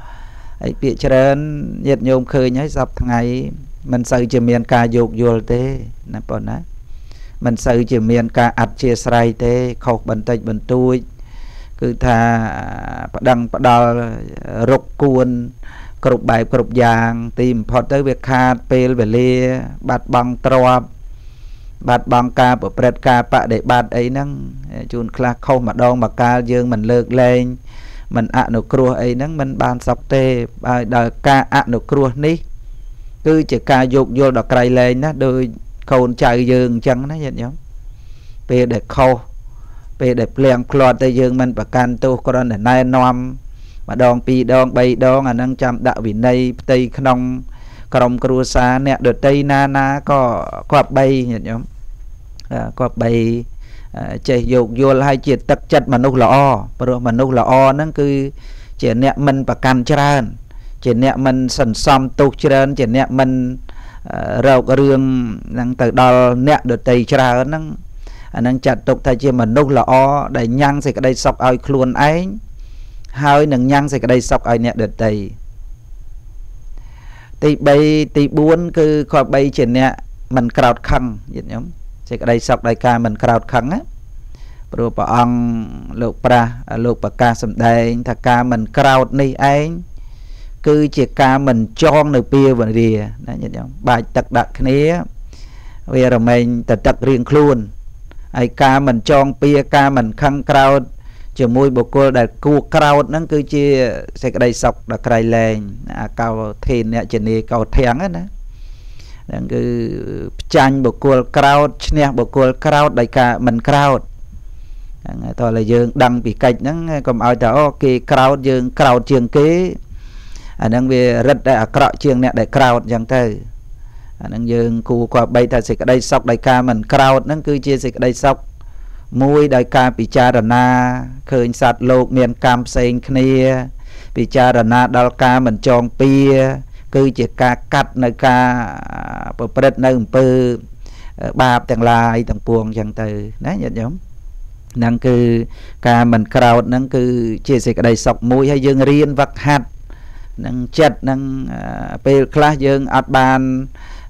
Speaker 3: ấy bị cho đến nhiệt nhôm khơi nhảy dọc ngày mình xây chỉ miền ca dục vô thế nè bọn á mình xây chỉ miền ca ắt chia sài thế khâu bẩn tây bẩn tôi cứ thà đăng đào rục cuốn cột bài cột giang tìm phật tới việc khát pel về lia bát bằng trọp bát bằng ca bộ pret ca bạ để bát ấy nâng chun khla khâu mà đong mà ca dương mình lược lên mình ạ nụ cua ấy nâng mình ban sọc tê đời ca ạ nụ cua ní cứ chỉ ca dục vô đọc cây lên đó đôi khâu chạy dương chẳng nó nhận giống về để khâu về để pleng plot tây dương mình và can tu con để nay nom mà đòn pi đòn bay đòn năng chăm đạo vì này tây khong còng cua xa nè đợt tây na có bay nhận nhóm có bay chạy dục vô hai chuyện tất chất mà nút là o rồi mà nút là o nó cứ chỉ nè mình và can tràn chỉ nè mình sần xăm tu tràn chỉ nè mình rau cái rương năng từ đó nè đợt tây tràn năng chặt tục thay chỉ mà nút là o để nhang thì cái đây sọc ai luôn ấy hơi nâng nhang thì cái đây sọc ai nè đợt tây tì bay tì buôn cứ khỏi bay trên nè mình crowd khăng vậy nhóm thì cái đây sọc đại ca mình crowd khăng á rồi bà ông lục bà ca sầm đây thà ca mình crowd này anh cứ chỉ ca mình chọn nơi bia và rìa đó nhận nhóm bài tật đặc này bây giờ mình tật riêng luôn ai ca mình chọn bia ca mình khăng crowd chỉ môi bộ cô đã cua crowd nó cứ chia sẽ cái đây sọc đã cái lên cao thiên nè chỉ này cao thèn á nè cứ tranh bộ cô crowd nè bộ cô crowd đại cả mình crowd thôi là dương đăng bị cạch nó còn ai đó cái crowd dương crowd trường kế đang về rất đại crowd trường nè đại crowd chẳng thế đang dương cua qua bay ta sẽ cái đây sọc đại ca mình crowd nó cứ chia sẽ cái đây sọc mùi đại ca bị cha rần na khơi sạt lột miền cam xanh kia bị cha rần na đào ca mình tròn pia cứ chỉ ca cắt nơi ca bờ bệt nơi bờ ba tầng lai tầng buông chẳng từ đấy nhận giống năng cứ ca mình crowd năng cứ chia sẻ cái đây sọc mùi hay dương riêng vật hạt năng chật năng pel class dương ạt bàn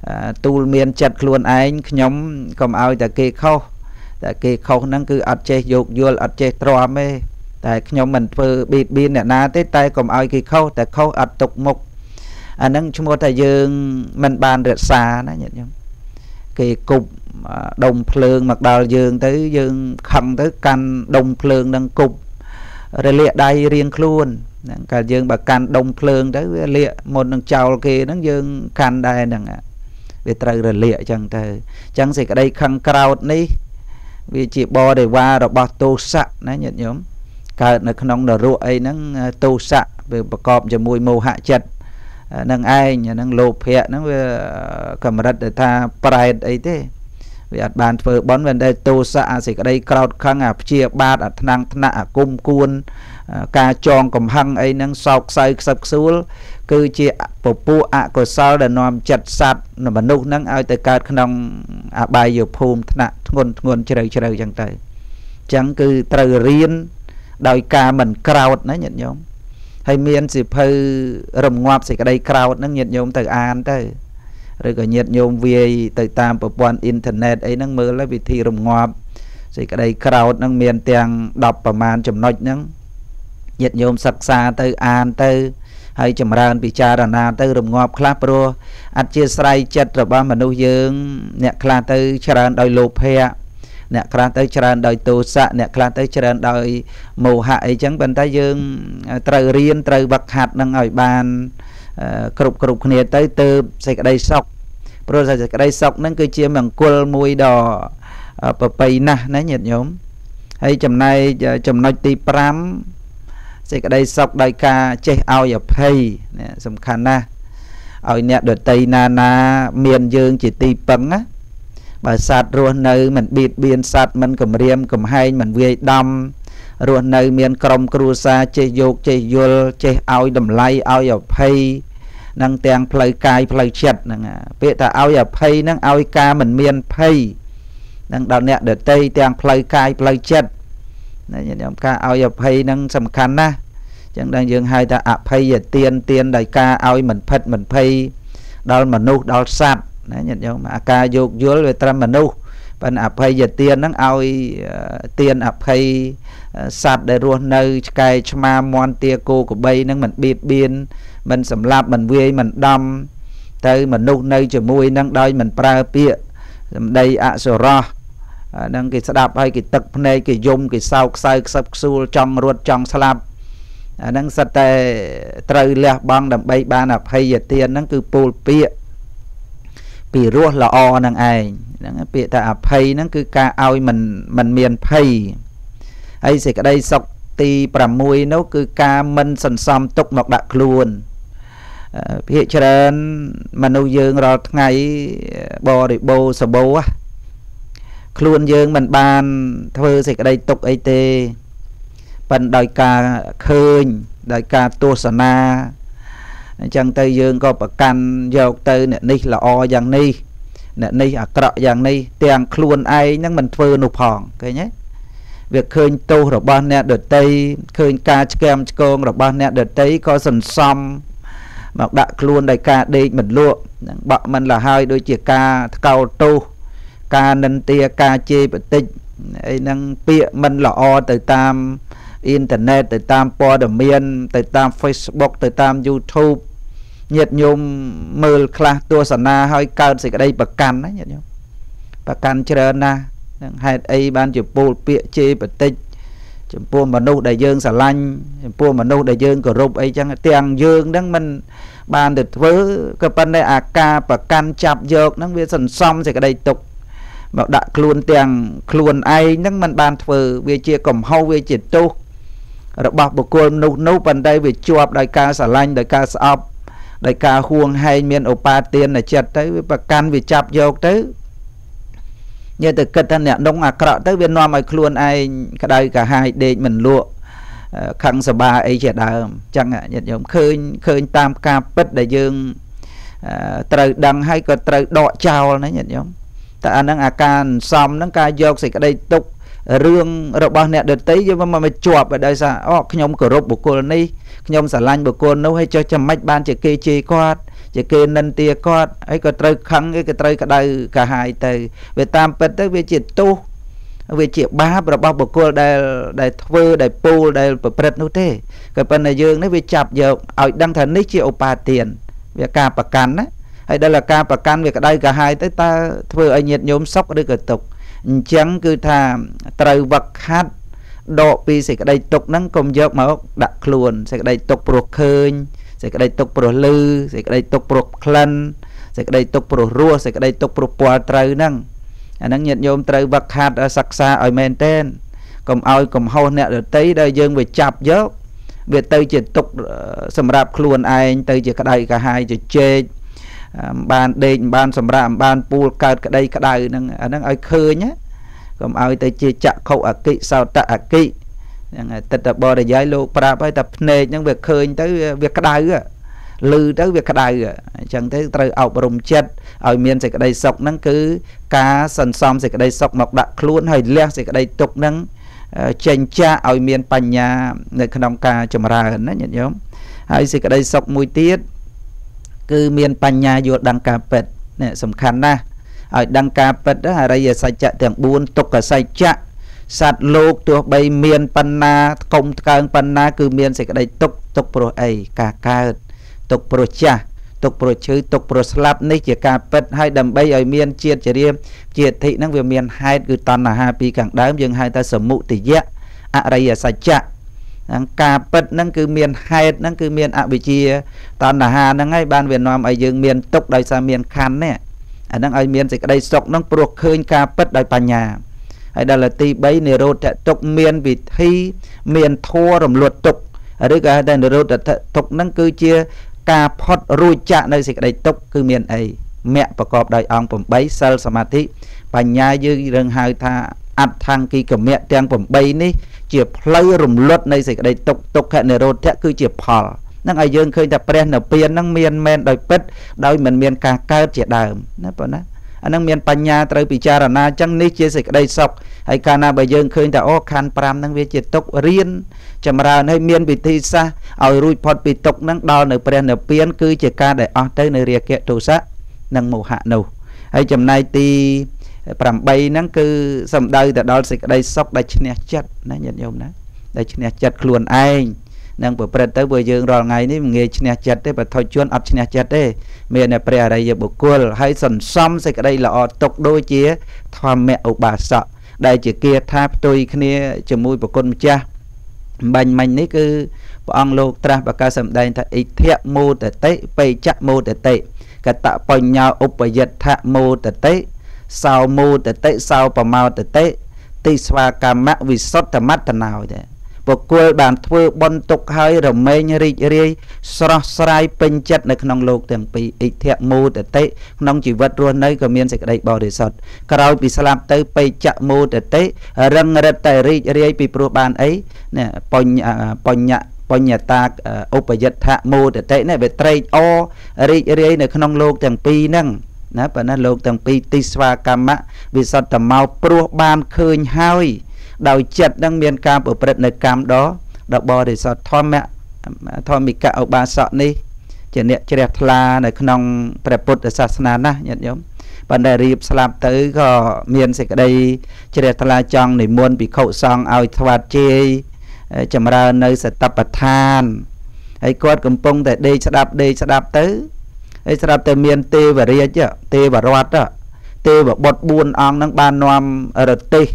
Speaker 3: tu miền chật luôn anh nhóm cầm ao tại kia khâu tại cái khâu năng cứ ắt chế dục vô ắt chế trò mê tại nhóm mình vừa bị biên nè na tới tay còn ai cái khâu tại khâu ắt tục mục năng chúng ta dương mình bàn được xa nó nhận không cái cục đồng phượng mặc đào dương tới dương khăm tới căn đồng phượng đang cục rồi lịa đây riêng luôn cả dương bà căn đồng phượng tới lịa một đằng chào kia nó dương căn đây đằng về trời rồi lịa chẳng gì cái đây khăn crowd ní vì chỉ bò để qua rồi bò tô sạ nó nhận nhóm cả nó không nó ruộng ấy nó tô sạ về bò cọp cho mùi màu hạ chật nâng ai nhà nâng lộp hệ nó cầm rất để tha pride ấy thế vì bàn phở bón về đây tô sạ thì cái đây crowd khăn chia ba năng nạ cung cuôn ca tròn cầm hăng ấy nâng sọc say sập xuống cứ chia bộ pu của sao để nòm chặt sạt nó mà nụ nâng ai tới cả không bài giờ phùm nạ ngôn chơi chẳng tới chẳng cứ từ riêng đòi ca mình crowd nó nhận nhóm hay miền dịp hơi rầm ngoạp thì cái đây crowd nó nhận nhóm từ an tới rồi có nhận nhóm về từ tam bộ quan internet ấy nó mơ lấy vị thi rầm ngoạp thì cái đây crowd nó miền tiền đọc và màn chấm nói nó nhận nhóm sắc xa từ an tới hay chấm ran bị cha na tới rầm ngoạp clap pro ăn chia sài chật rồi ba mình nuôi dương nè clap tới cha đòi lốp he nè clap tới cha đòi tô sạ nè clap tới cha đòi màu hại chẳng bên tay dương trời riêng trời bạc hạt đang ở bàn cục này tới từ xây cái đây sọc pro xây cái đây sọc nó cứ chia bằng quần mùi đỏ pay na nó nhiệt nhóm hay chấm này chấm nói ti pram xây cái đây sọc đại ca chơi ao ở pay sầm khăn na ở nè đợt tây na miền dương chỉ ti bắn á bà sạt ruộng nơi mình bịt biên sạt mình cầm riêng cầm hai mình về đâm ruộng nơi miền crom cruza chơi dục chơi vô chơi ao đầm lay ao ở pay năng tiền play cài play chặt năng bây giờ ao ở pay năng ao ca mình miền pay năng đào nè đợt tây tiền play cài play chặt này nhóm ca ao ở pay năng sầm khăn na chẳng đang dương hai ta pay giờ tiền đại ca ao mình phật mình pay đào mà nu đào sạt này nhận nhau mà ca dục vô về trăm mà nu bên pay giờ tiền năng ao tiền pay sạt để ruộng nơi cài chma mon tia cô của bay năng mình bịt biên mình sầm lạp mình vui mình đâm tới mình nụ nơi cho mùi năng đôi mình pra pịa đây sổ ro năng cái đạp hay cái tật này cái dùng cái sau sai sập xu trong ruột trong slap năng sạch trời lẹ băng đầm bay ba nạp hay giờ tiền năng cứ pol pịa pì ruột là o năng ai năng pịa ta hay năng cứ ca ao mình miền hay hay sẽ cái đây sọc ti pram mùi nó cứ ca mình sần xăm tục ngọc đặc luôn hiện cho mà nuôi dương rồi ngày bò để bô sờ bô á luôn dương mình ban thưa thì cái đây tục ấy tê phần đòi ca khơi đòi ca tô sana chẳng tây dương có bậc căn dọc tây nè ni là o dạng ni nè ni cọ dạng ni tiền luôn ai nhưng mình thưa nộp hòn cái nhé việc khơi tô rồi ban nè đợt tây khơi ca kem con rồi ban nè đợt tây có sần xăm mặc đã luôn đại ca đi mình lụa bọn mình là hai đôi chỉ ca cao tu ca nâng tia ca chê bật tích ấy năng bịa mình là o từ tam internet từ tam miền từ tam Facebook từ tam YouTube nhiệt nhôm mờ class tua sana hơi cao thì cái đây bậc căn đấy nhiệt nhôm bậc căn chơi na hai ấy ban chụp bồ bịa chê bật tích ចំពោះមនុស្សដែលយើងស្រឡាញ់ចំពោះមនុស្សដែលយើងគោរពអីចឹងទាំងយើងហ្នឹងមិនបានទៅធ្វើក៏ប៉ុន្តែអាការប្រកាន់ចាប់យកហ្នឹងវាសន្សំសេចក្តីទុក្ខមកដាក់ខ្លួនទាំងខ្លួនឯងហ្នឹងមិនបានធ្វើវាជាកំហុសវាជាទោសរបស់បុគ្គលនោះប៉ុន្តែវាជាប់ដោយការស្រឡាញ់ដោយការស្អប់ដោយការហួងហែងមានឧបាទានចិត្តទៅវាប្រកាន់វាចាប់យកទៅញាតិគិតថាអ្នកនងអាក្រក់ទៅវានាំឲ្យខ្លួនឯងក្តៅកាហាយដេកមិនលក់ខឹងសបាអីជាដើមចឹងញាតិញោមឃើញតាមការពិតដែលយើងត្រូវដឹងហើយក៏ត្រូវដកចោលណាញាតិញោមតែអានឹងអាការសំហ្នឹងការយកសេចក្តីទុក្ខរឿងរបស់អ្នកដទៃយើងមកជាប់ដោយសារខ្ញុំគោរពបុគ្គលនេះខ្ញុំស្រឡាញ់បុគ្គលនោះហើយចុះចាំមិនបានជាគេជេរគាត់ជាគេនិន្ទាគាត់ហើយក៏ត្រូវខឹងក៏ត្រូវក្តៅកាហាយទៅវាតាមពិតទៅវាជាទោសវាជាបាបរបស់បុគ្គលដែលធ្វើដែលពូលដែលប្រព្រឹត្តនោះទេក៏ប៉ុន្តែយើងនេះវាចាប់យកឲ្យដឹងថានេះជាឧបាទានវាការប្រកាន់ណាហើយដល់ការប្រកាន់វាក្តៅកាហាយទៅតើធ្វើឲ្យញាតិញោមសុខឬក៏ទុក្ខអញ្ចឹងគឺថាត្រូវវឹកហាត់ដកពីសេចក្តីទុក្ខហ្នឹងកុំយកមកដាក់ខ្លួនសេចក្តីទុក្ខព្រោះឃើញសេចក្តីទុក្ខព្រោះឮសេចក្តីទុក្ខព្រោះក្លិនសេចក្តីទុក្ខព្រោះរសសេចក្តីទុក្ខព្រោះពណ៌ត្រូវហ្នឹងអាហ្នឹងញាតិញោមត្រូវវឹកហាត់សិក្សាឲ្យមែនទែនកុំឲ្យកំហុសអ្នកដទៃដែលយើងវាចាប់យកវាទៅជាទុក្ខសម្រាប់ខ្លួនឯងទៅជាក្តៅកាហាយជជែកបានដេកបានសម្រាប់បានពូលកើតក្តីក្តៅហ្នឹងអាហ្នឹងឲ្យឃើញណាកុំឲ្យទៅជាចក្ខុអកិសោតអកិហ្នឹងទិដ្ឋបរិយាយលោកប្រាប់ឲ្យតែភ្នែកហ្នឹងវាឃើញទៅវាក្តៅឮទៅវាក្តៅអញ្ចឹងទៅត្រូវអប់រំចិត្តឲ្យមានសេចក្តីសុខហ្នឹងគឺការសន្សំសេចក្តីសុខមកដាក់ខ្លួនហើយលះសេចក្តីទុក្ខហ្នឹងចេញចាកឲ្យមានបញ្ញានៅក្នុងការចម្រើនណាញាតិញោមហើយសេចក្តីសុខមួយទៀតគឺមានបញ្ញាយល់ដឹងការពិតនេះសំខាន់ណាស់ឲ្យដឹងការពិតអរិយសច្ចៈទាំង4ទុក្ខសច្ចៈសត្វលោកទោះបីមានបណ្ណាកុំកើងបណ្ណាគឺមានសេចក្តីទុក្ខព្រោះអីការកើតទុក្ខព្រោះចាស់ទុក្ខព្រោះឈឺទុក្ខព្រោះស្លាប់នេះជាការពិតហើយដើម្បីឲ្យមានជាតិចរាជាតិធិហ្នឹងវាមានហេតុគឺតណ្ហាពីខាងដើមយើងហៅថាសមុទយៈអរិយសច្ចៈការពិតហ្នឹងគឺមានហេតុហ្នឹងគឺមានអវិជ្ជាតណ្ហាហ្នឹងហើយបានវានាំឲ្យយើងមានទុក្ខដោយសារមានខណ្ឌនេះអាហ្នឹងឲ្យមានសេចក្តីសុខហ្នឹងព្រោះឃើញការពិតដោយបញ្ញាហើយដល់ទី3និរោធទុក្ខមានវិធីមានធម៌រំលត់ទុក្ខឬក៏ហៅថានិរោធទុក្ខហ្នឹងគឺជាការផុតរួចចាកនៅសេចក្តីទុក្ខគឺមានអីមគ្គប្រកបដោយអង្គ8សិលសមាធិបញ្ញាយើងរឿងហៅថាអដ្ឋង្គិកមគ្គទាំង8នេះជាផ្លូវរំលត់នៃសេចក្តីទុក្ខទុក្ខនិរោធគឺជាផលនឹងឲ្យយើងឃើញថាព្រះនិព្វាននឹងមានមែនដោយពិតដោយមិនមានការកើតជាដើមណាបងណាអានឹងមានបញ្ញាត្រូវពិចារណាអញ្ចឹងនេះជាសេចក្តីសុខហើយកាលណាបើយើងឃើញថាអូខណ្ឌ5ហ្នឹងវាជាទុក្ខរៀនចម្រើនហើយមានវិធីសាស្ត្រឲ្យរួចផុតពីទុក្ខហ្នឹងដល់នៅព្រះនិព្វានគឺជាការដែលអស់ទៅនៅរាគៈទោសៈនិងមោហៈនោះហើយចំណែកទី8ហ្នឹងគឺសំដៅទៅដល់សេចក្តីសុខដែលឈ្នះចិត្តណាញាតិញោមណាដែលឈ្នះចិត្តខ្លួនឯងនឹងប្រព្រឹត្តទៅបើយើងរាល់ថ្ងៃនេះមិនងាយឈ្នះចិត្តទេបឋិជនអត់ឈ្នះចិត្តទេមានតែព្រះអរិយបុគ្គលហើយសន្សំសេចក្តីល្អទុកដូចជាធម្មឧបាសកដែលជាគាថាផ្ទុយគ្នាជាមួយប្រគុណម្ចាស់បាញ់មិញនេះគឺព្រះអង្គលោកត្រាស់ប្រកាសសម្ដែងថាអិធៈមោទតិបេចៈមោទតិកតបញ្ញោឧបយដ្ឋមោទតិសោមោទតិសោបមោទតិទីស្វាកម្មវិសុទ្ធមត្តណោទេបុគ្គលបានធ្វើបុណ្យទុកហើយរមែងរីករាយស្រស់ស្រាយពេញចិត្តនៅក្នុងលោកទាំងពីរអិធៈមោទតិក្នុងជីវិតរស់នៅក៏មានសេចក្តីបរិសុទ្ធក្រោយពីស្លាប់ទៅបេចៈមោទតិរឹងរិតតែរីករាយពីព្រោះបានអីនេះបញ្ញតាឧបយដ្ឋមោទតិនេះវាត្រេកអររីករាយនៅក្នុងលោកទាំងពីរហ្នឹងណាប៉ុន្តែលោកទាំងពីរទីស្វាកម្មវិសុទ្ធមកព្រោះបានឃើញហើយដោយចិត្តនឹងមានការប្រព្រឹត្តនៅកម្មដ៏បរិសុទ្ធធម្មិកឧបាសកនេះជាអ្នកជ្រះថ្លានៅក្នុងព្រះពុទ្ធសាសនាណាញាតិញោមប៉ុន្តែរៀបស្លាប់ទៅក៏មានសេចក្តីជ្រះថ្លាចង់និមន្តភិក្ខុសង្ឃឲ្យថ្វាតជេរចម្រើននៅសតបដ្ឋានហើយគាត់កំពុងតែដេកស្ដាប់ទៅហើយស្រាប់តែមានទេវរាជទេវរដ្ឋទេវបុត្រ4អង្គនឹងបាននាំរទេះ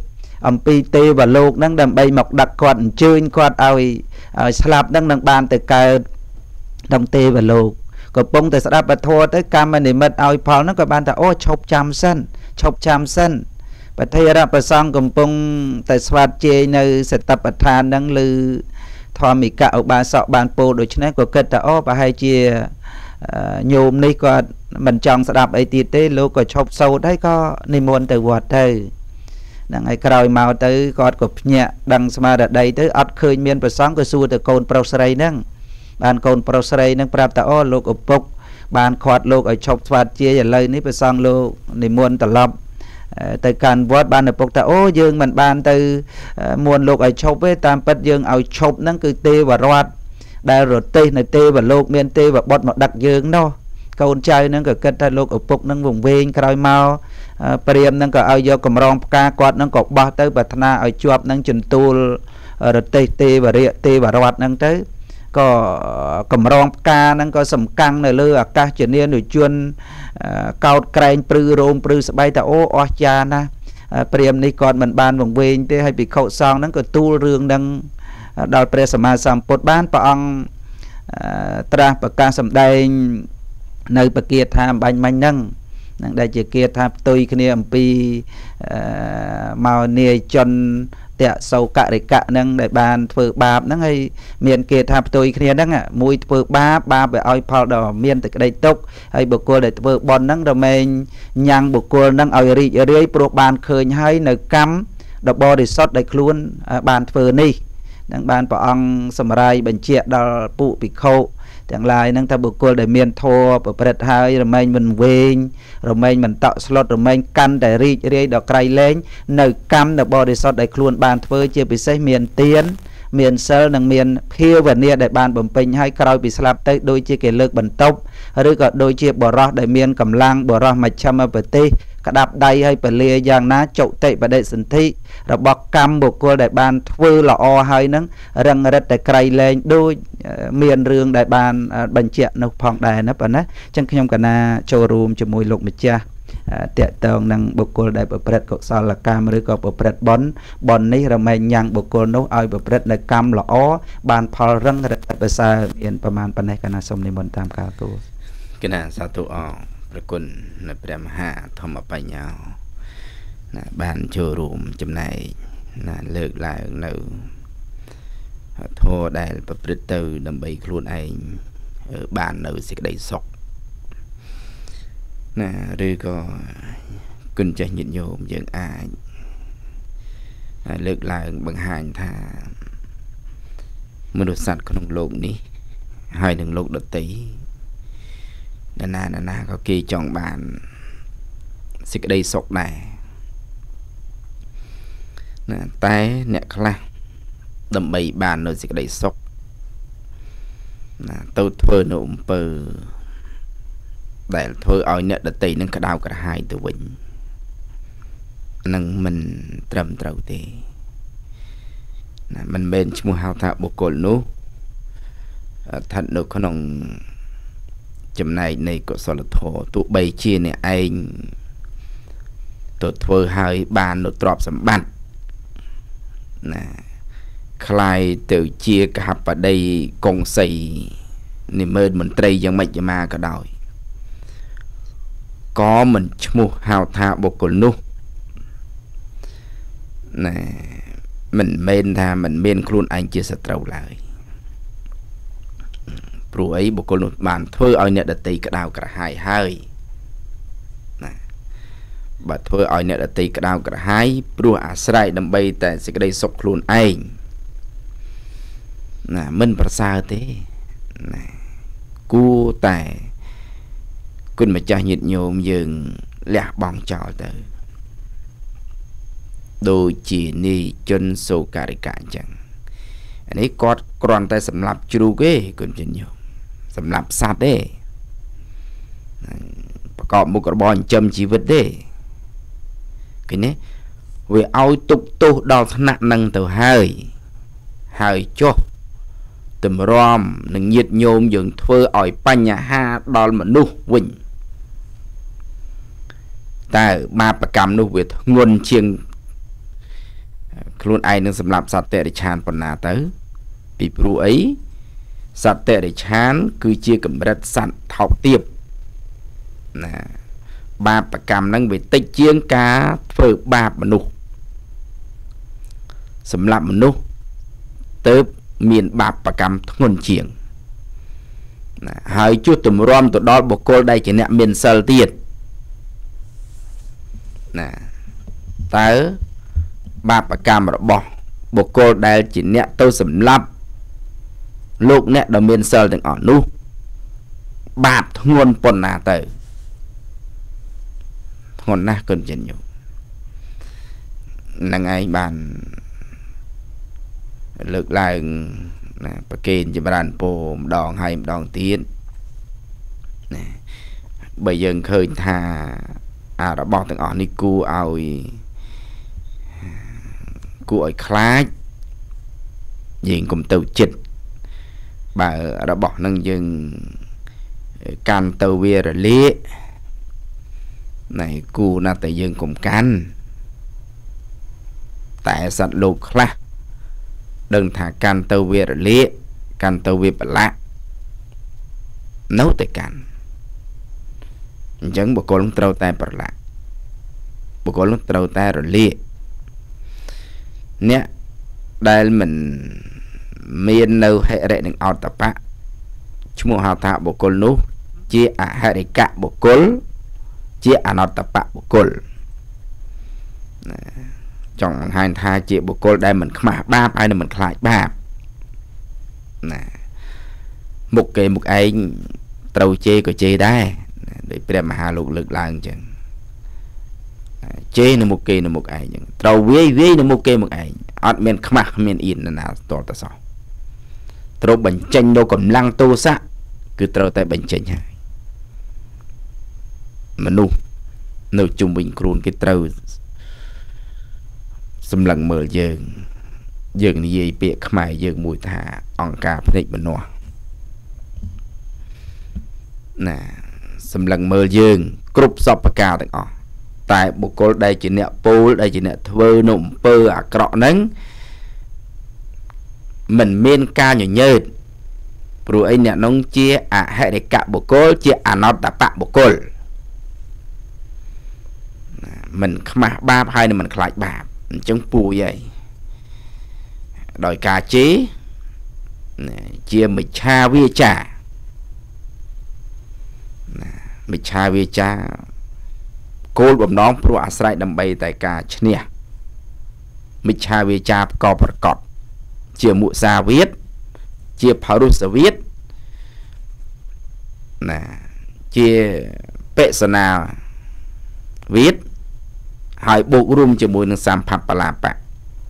Speaker 3: អំពីទេវលោកហ្នឹងដើម្បីមកដាក់គាត់អញ្ជើញគាត់ឲ្យស្លាប់នឹងបានទៅកើតក្នុងទេវលោកកំពុងតែស្ដាប់ពធទៅកម្មនិមិត្តឲ្យផលហ្នឹងក៏បានថាអូឈប់ចាំសិនប្រធារប្រសង្ឃកំពុងតែស្វាតជេរនៅសតបដ្ឋានហ្នឹងឬធម្មិកឧបាសកបានពោលដូច្នេះក៏គិតថាអូប្រហែលជាញោមនេះគាត់មិនចង់ស្ដាប់អីទៀតទេលោកក៏ឈប់សូត្រហើយក៏និមន្តទៅវត្តទៅហ្នឹងហើយក្រោយមកទៅគាត់ក៏ភ្ញាក់ដឹងស្មារតីទៅអត់ឃើញមានប្រសង្ឃក៏សួរទៅកូនប្រុសស្រីហ្នឹងបានកូនប្រុសស្រីហ្នឹងប្រាប់ថាអូលោកឪពុកបានខាត់លោកឲ្យឈប់ស្វាតជាឥឡូវនេះប្រសង្ឃលោកនិមន្តត្រឡប់ទៅកាន់វត្តបានឪពុកថាអូយើងមិនបានទៅមួនលោកឲ្យឈប់ទេតាមពិតយើងឲ្យឈប់ហ្នឹងគឺទេវរដ្ឋដែលរទេសនៅទេវលោកមានទេវបុត្រមកដឹកយើងនោះកូនចៅហ្នឹងក៏គិតថាលោកឪពុកហ្នឹងវង្វេងក្រោយមកព្រាមហ្នឹងក៏ឲ្យយកកម្រងផ្កាគាត់ហ្នឹងក៏បោះទៅប្រាថ្នាឲ្យជាប់នឹងចន្ទូលរទេសទេវរៈទេវរដ្ឋហ្នឹងទៅក៏កម្រងផ្កាហ្នឹងក៏សំកាំងនៅលើអាកាសជានានុជនកោតក្រែងព្រឺរោមព្រឺស្បែកថាអូអស្ចារ្យណាស់ព្រាមនេះគាត់មិនបានវង្វេងទេហើយភិក្ខុសង្ឃហ្នឹងក៏ទូលរឿងហ្នឹងដល់ព្រះសម្មាសម្ពុទ្ធបានព្រះអង្គត្រាស់ប្រកាសសម្ដែងនៅបគាថាអំបញ្ញមិញហ្នឹងដែលជាគាថាផ្ទុយគ្នាអំពីមកនាយជនតសោករិកៈហ្នឹងដែលបានធ្វើបាបហ្នឹងហើយមានគេថាផ្ទុយគ្នាហ្នឹងមួយធ្វើបាបឲ្យផលដល់មានតែក្តីទុក្ខហើយបុគ្គលដែលធ្វើបុណ្យហ្នឹងរមែងញ៉ាំងបុគ្គលហ្នឹងឲ្យរីករាយព្រោះបានឃើញហើយនៅកម្មដ៏បរិសុទ្ធដែលខ្លួនបានធ្វើនេះនឹងបានព្រះអង្គសម្រាយបញ្ជាក់ដល់ពួកភិក្ខុទាំងឡាយហ្នឹងថាបុគ្គលដែលមានធម៌ប្រព្រឹត្តហើយរមែងមិនវែងរមែងមិនតក់ស្លុតរមែងកាន់តែរីករាយដល់ក្រៃលែងនៅកម្មដ៏បរិសុទ្ធដែលខ្លួនបានធ្វើជាពិសេសមានទានមានសិលនិងមានភាវនាដែលបានបំពេញហើយក្រោយពីស្លាប់ទៅដូចជាគេលើកបន្ទប់ឬក៏ដូចជាបរោះដែលមានកម្លាំងបរោះមជ្ឈិមប្រទេសក្តាប់ដៃឲ្យពលាយ៉ាងណាចុតិបដិសន្ធិរបស់កម្មបុគ្គលដែលបានធ្វើល្អហើយនឹងរឹងរិតតែក្រៃលែងដូចមានរឿងដែលបានបញ្ជាក់នោះផងដែរណាប៉ុណ្ណាអញ្ចឹងខ្ញុំកណាចូលរួមជាមួយលោកម្ចាស់តកតងនឹងបុគ្គលដែលប្រព្រឹត្តកុសលកម្មឬក៏ប្រព្រឹត្តបុណ្យនេះរមែងញ៉ាំងបុគ្គលនោះឲ្យប្រព្រឹត្តនៅកម្មល្អបានផលរឹងរិតប្រសើរមានប្រមាណប៉ុណ្ណេះកណាសូមនិមន្តតាមកាលគួរ
Speaker 2: កណាសាធុអព្រះគុណនៅព្រះមហាធម្មបញ្ញោណាបានចូលរួមចំណែកណាលើកឡើងនៅធម៌ដែលប្រព្រឹត្តទៅដើម្បីខ្លួនឯងបាននៅសេចក្តីសុខណាឬក៏គុណចេះញាតិញោមយើងអាចលើកឡើងបង្ហាញថាមនុស្សសត្វក្នុងโลกនេះហើយនឹងโลกដទៃណាក៏គេចង់បានសេចក្តីសុខដែរណាតែអ្នកខ្លះដើម្បីបាននៅសេចក្តីសុខណាទៅធ្វើនៅអំពើដែលធ្វើឲ្យអ្នកដទៃនឹងក្តៅក្រហាយទៅវិញនឹងមិនត្រឹមត្រូវទេណាមិនមែនឈ្មោះហៅថាបុគ្គលនោះស្ថិតនៅក្នុងចំណែកនៃកុសលធម៌ទោះបីជាអ្នកឯងទៅធ្វើឲ្យបាននៅទ្រព្យសម្បត្តិណាคล้ายទៅជាកហបតីកុងសីនិមឺតមន្ត្រីយ៉ាងម៉េចយ៉ាងម៉ាក៏ដោយក៏មិនឈ្មោះហៅថាបុគ្គលនោះណាមិនមែនថាមិនមានខ្លួនឯងជាសត្រូវឡើយព្រោះអីបុគ្គលនោះបានធ្វើឲ្យអ្នកដទៃក្តៅក្រហាយហើយណាបើធ្វើឲ្យអ្នកដទៃក្តៅក្រហាយព្រោះអាស្រ័យដើម្បីតែសេចក្តីសុខខ្លួនឯងណាមិនប្រសើរទេណាគួរតែគុណម្ចាស់ញាតិញោមយើងលះបង់ចោលទៅដូចជានីជនសូការិកៈអញ្ចឹងនេះគាត់គ្រាន់តែសម្លាប់ជ្រូកទេគុណញាតិញោមសម្លាប់សត្វទេប្រកបមុខរបរចិញ្ចឹមជីវិតទេឃើញទេវាឲ្យទុកទោសដល់ថ្នាក់នឹងទៅហើយចុះតម្រាំនឹងញាតិញោមយើងធ្វើឲ្យបញ្ហាដល់មនុស្សវិញតើបាបកម្មនោះវាធ្ងន់ជាងខ្លួនឯងនឹងសម្រាប់សត្វតិរិឆានប៉ុណ្ណាទៅពីព្រោះអីសត្វតិរិឆានគឺជាកម្រិតសត្វថោកទាបណាបាបកម្មហ្នឹងវាតិចជាងការធ្វើបាបមនុស្សសម្រាប់មនុស្សទៅមានបាបកម្មធ្ងន់ជាងណាហើយជួសទម្រាំទៅដល់បុគ្គលដែលជាអ្នកមានសិលទៀតណាតើបាបកម្មរបស់បុគ្គលដែលជាអ្នកទៅសម្លាប់លោកអ្នកដែលមានសិលទាំងអស់នោះបាបធ្ងន់ប៉ុណ្ណាទៅធ្ងន់ណាស់គុណចិនយុនឹងឯងបានលើកឡើងណាប្រកេនចម្រើនពោម្ដងហើយម្ដងទៀតណាបើយើងឃើញថារបស់ទាំងអស់នេះគួរឲ្យខ្លាចយើងកុំទៅចិត្តបើរបស់នឹងយើងកាន់ទៅវារលាកណែគូណាស់តែយើងកុំកាន់តែសត្វលោកខ្លះដឹងថាកាន់ទៅវារលាកកាន់ទៅវាប្រឡាក់នៅតែកាន់អញ្ចឹងបុគ្គលត្រូវតែប្រឡាក់បុគ្គលត្រូវតែរលាកអ្នកដែលមិនមាននៅហិរិនិងអតបៈឈ្មោះហៅថាបុគ្គលនោះជាអហិរិកៈបុគ្គលជាអនតបៈបុគ្គលចង់បង្ហាញថាជាបុគ្គលដែលមិនខ្មាស់បាបហើយនឹងមិនខ្លាចបាបណាមុខគេមុខឯងត្រូវជេរក៏ជេរដែរដោយព្រះមហាលោកលើកឡើងអញ្ចឹងជេរនៅមុខគេនៅមុខឯងអញ្ចឹងត្រូវវាយនៅមុខគេមុខឯងអត់មានខ្មាស់គ្មានអៀនណាស្ទាល់តែសោះត្រូវបញ្ចេញនៅកម្លាំងទោសៈគឺត្រូវតែបញ្ចេញហើយមនុស្សនៅជុំវិញខ្លួនគេត្រូវសម្លឹងមើលយើងនិយាយពាក្យខ្មែរយើងមួយថាអង្ការភ្នែកម្នាស់ណាសម្លឹងមើលយើងគ្រប់សពប្រការទាំងអស់តែបុគ្គលដែលជាអ្នកពោលដែលជាអ្នកធ្វើនៅអំពើអាក្រក់ហ្នឹងមិនមានការញញើតព្រោះអីអ្នកនោះជាអហិរិកៈបុគ្គលជាអនតបៈបុគ្គលមិនខ្មាស់បាបហើយនឹងមិនខ្លាចបាបអញ្ចឹងពួយហើយដោយការជេរជាមិច្ឆាវាចាមិច្ឆាវាចាគោលបំណងព្រោះអាស្រ័យដើម្បីតែការឈ្នះមិច្ឆាវាចាក៏ប្រកបជាមុសាវាទជាផរុសវាទណាជាបិសនាវាទហើយបូករួមជាមួយនឹងសម្ផបលាបៈ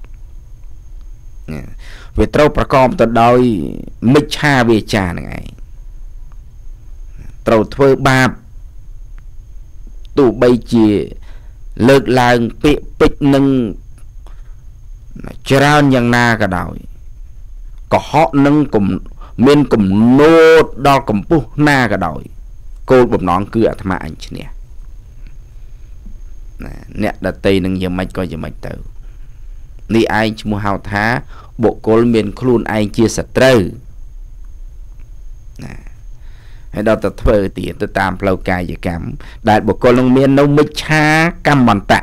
Speaker 2: វាត្រូវប្រកបទៅដោយមិច្ឆាវាចាហ្នឹងឯងត្រូវធ្វើបាបទោះបីជាលើកឡើងពាក្យពេចន៍នឹងច្រើនយ៉ាងណាក៏ដោយកុហកនឹងមានគំនោតដល់កម្ពស់ណាក៏ដោយគោលបំណងគឺអាត្មាអញឈ្នះអ្នកដតីនឹងយ៉ាងម៉េចក៏យ៉ាងម៉េចទៅនេះឯងឈ្មោះហៅថាបុគ្គលមានខ្លួនឯងជាសត្រូវណាហើយដល់ទៅធ្វើទៀតទៅតាមផ្លូវកាយកម្មដែលបុគ្គលនឹងមាននៅមិច្ឆាកម្មន្តៈ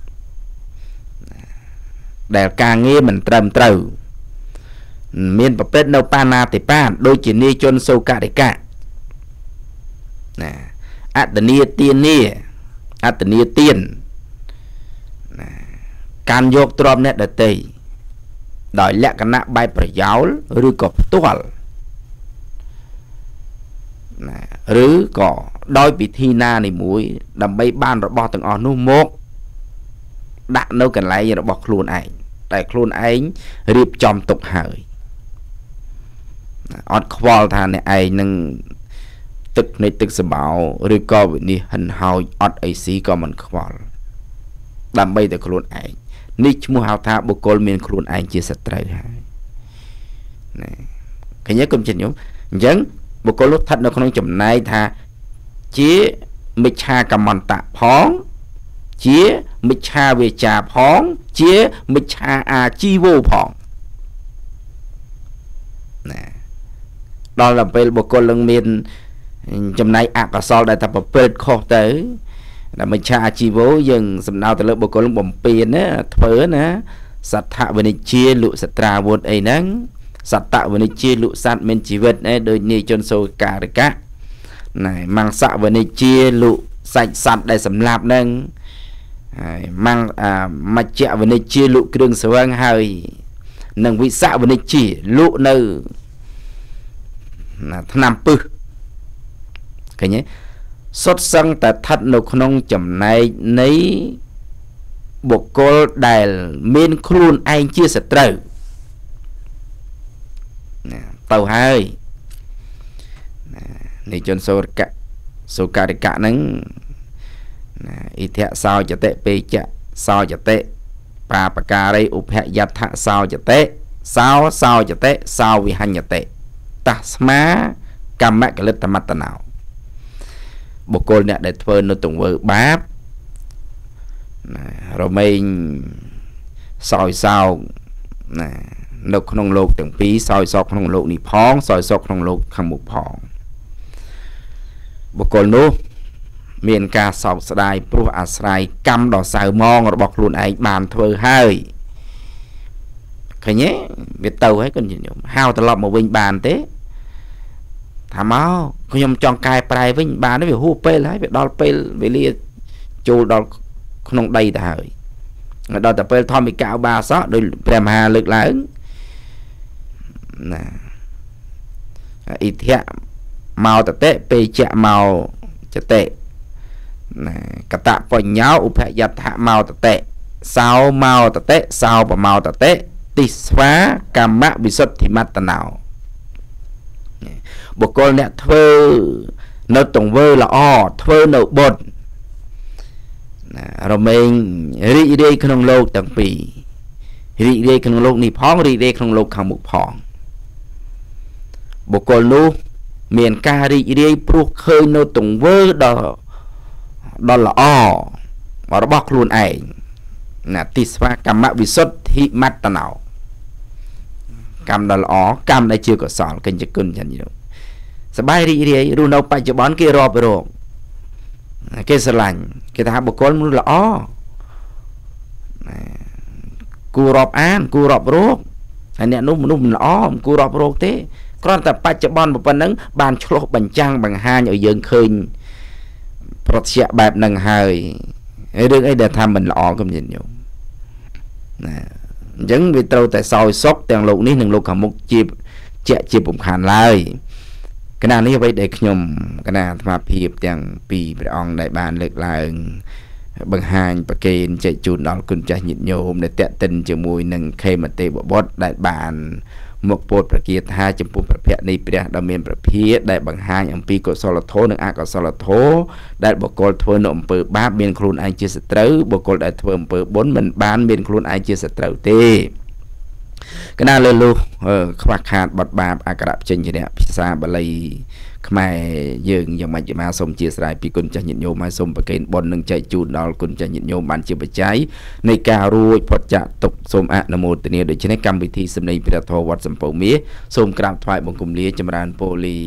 Speaker 2: ដែលការងារមិនត្រឹមត្រូវមានប្រព្រឹត្តនៅបាណាតិបាតដូចជានាយជនសោករិកៈណាអត្តនីទានាអត្តនីទានណាការយកទ្រព្យអ្នកដទៃដោយលក្ខណៈបែបប្រយោលឬក៏ផ្ទាល់ណាឬក៏ដោយពិធីណានីមួយដើម្បីបានរបស់ទាំងអស់នោះមកដាក់នៅកន្លែងរបស់ខ្លួនឯងតែខ្លួនឯងរៀបចំទុកហើយអត់ខ្វល់ថាអ្នកឯងនឹងទឹកនៃទឹកសបោឬក៏វិនិច្ឆ័យហិនហោចអត់អីស៊ីក៏មិនខ្វល់ដើម្បីតែខ្លួនឯងនេះឈ្មោះហៅថាបុគ្គលមានខ្លួនឯងជាសត្រូវហើយណាឃើញទេគុំចិត្តញោមអញ្ចឹងបុគ្គលនោះស្ថិតនៅក្នុងចំណែកថាជាមិច្ឆាកម្មន្តៈផងជាមិឆាវាចាផងជាមិឆាអាជីវោផងណាដល់ទៅពេលបុគ្គលនឹងមានចំណែកអកុសលដែលតែប្រព្រឹត្តខុសទៅដែលមិឆាអាជីវោយើងសំដៅទៅលើបុគ្គលនឹងបំពេញណាធ្វើណាសដ្ឋវិនិច្ជាលុសត្រាវុធអីហ្នឹងសត្តវិនិច្ជាលុសត្វមានជីវិតដូចនាយជនសូការិកៈណែមង្សវិនិច្ជាលុសាច់សត្វដែលសម្លាប់ហ្នឹងហើយមជ្ជវិនិច្ជាលុគ្រឿងស្វែងហើយនិងវិសវិនិច្ជាលុនៅថ្នាំពឹសឃើញទេសុទ្ធសឹងតែស្ថិតនៅក្នុងចំណែកនៃបុគ្គលដែលមានខ្លួនឯងជាសត្រូវទៅហើយនៃជនសូការិកៈហ្នឹងអ៊ីធៈសោចតិពេចៈសោចតិបាបការីឧភយដ្ឋៈសោចតិសោចតិសោវិហញ្ញតិតស្មាកម្មកលិតមត្តណោបុគ្គលអ្នកដែលធ្វើនៅទង្វើបាបរមែងសោយសោកណានៅក្នុងលោកទាំងពីរសោយសោកក្នុងលោកនេះផងសោយសោកក្នុងលោកខាងមុខផងបុគ្គលនោះមានការសោកស្ដាយព្រោះអាស្រ័យកម្មដ៏សៅមងរបស់ខ្លួនឯងបានធ្វើហើយឃើញទេវាទៅហើយគុណញោមហៅត្រឡប់មកវិញបានទេថាមកខ្ញុំចង់កែប្រែវិញបានទេវាហួសពេលហើយវាដល់ពេលវេលាចូលដល់ក្នុងដីទៅហើយដល់តែពេលធម្មិកឧបាសកដោយព្រះមហាលើកឡើងណាអ៊ីធៈមកតតិពេចៈមកចតិណាកតបញ្ញោឧភយដ្ឋៈមកតតិសោមកតតិសោបមកតតិទិស្វាកម្មវិសុទ្ធិមត្តណោបុគ្គលអ្នកធ្វើនៅទង្វើល្អធ្វើនៅបុណ្យរមែងរីករាយក្នុងលោកទាំងពីររីករាយក្នុងលោកនេះផងរីករាយក្នុងលោកខាងមុខផងបុគ្គលនោះមានការរីករាយព្រោះឃើញនៅទង្វើដ៏ល្អរបស់ខ្លួនឯងណាទិស្វាកម្មវិសុទ្ធិមត្តណោកម្មដ៏ល្អកម្មដែលជាកុសលកិញ្ចគុណចឹងយល់សบายរីករាយរស់នៅបច្ចុប្បន្នគេរាប់រកគេស្រឡាញ់គេថាបុគ្គលមនុស្សល្អគួររាប់អានគួររាប់រកហើយអ្នកនោះមនុស្សមិនល្អមិនគួររាប់រកទេគ្រាន់តែបច្ចុប្បន្នប៉ុណ្ណឹងបានឆ្លុះបញ្ចាំងបង្ហាញឲ្យយើងឃើញប្រតិយៈបែបហ្នឹងហើយរឿងអីដែលថាមិនល្អកុំញញោមណាអញ្ចឹងវាត្រូវតែសោយសុខទាំងលោកនេះនិងលោកខាងមុខជាពំខានឡើយគណៈនេះអ្វីដែលខ្ញុំគណៈអាត្មាភាពទាំងពីរព្រះអង្គដែលបានលើកឡើងបង្ហាញប្រកេនចែកជូនដល់គុណចាស់ញាតិញោមដែលតេតិនជាមួយនឹងខេមទេវបុត្រដែលបានមកពោលប្រគាថាចំពោះព្រះភ័ក្ត្រនៃព្រះដ៏មានព្រះភិក្ខដែលបង្ហាញអំពីកុសលធម៌និងអកុសលធម៌ដែលបុគ្គលធ្វើនៅអំពើបាបមានខ្លួនឯងជាសត្រូវបុគ្គលដែលធ្វើអំពើបុណ្យមិនបានមានខ្លួនឯងជាសត្រូវទេគណៈលើលុះខ្វះខាតបទបាបអក្ខរចេញជាភាសាបាលីខ្មែរយើងយ៉ាងម៉េចមកសូមជាស្រ័យពីគុណចាស់ញាតិញោមហើយសូមប្រកេនបុណ្យនឹងចែកជូនដល់គុណចាស់ញាតិញោមបានជាបច្ច័យនៃការរួចផុតចាកទុក្ខសូមអនុមោទនាដូច្នេះកម្មវិធីសម្ដែងព្រះធម៌វត្តសំពៅមាសសូមក្រាបថ្វាយបង្គំលាចម្រើនពរលា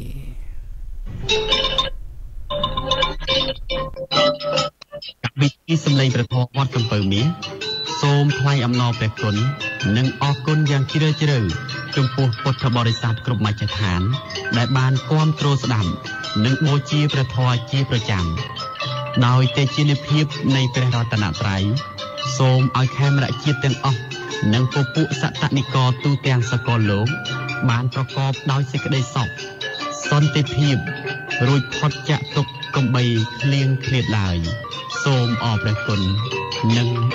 Speaker 1: កម្មវិធីសម្ដែងព្រះធម៌វត្តសំពៅមាសសូមថ្លែងអំណរព្រះគុណនិងអរគុណយ៉ាងជ្រាលជ្រៅចំពោះពុទ្ធបរិស័ទគ្រប់មជ្ឈដ្ឋានដែលបានគាំទ្រស្ដាប់និងបូជាព្រះធម៌ជាប្រចាំដោយទេជានិភាពនៃព្រះរតនត្រ័យសូមឲ្យខេមរៈជាតិទាំងអស់និងពពួកសត្វនិកទូទាំងសកលលោកបានប្រកបដោយសេចក្តីសុខសន្តិភាពរួចផុតចាកទុក្ខកំបីឃ្លៀងឃ្លាតឡើយសូមអរព្រះគុណនិង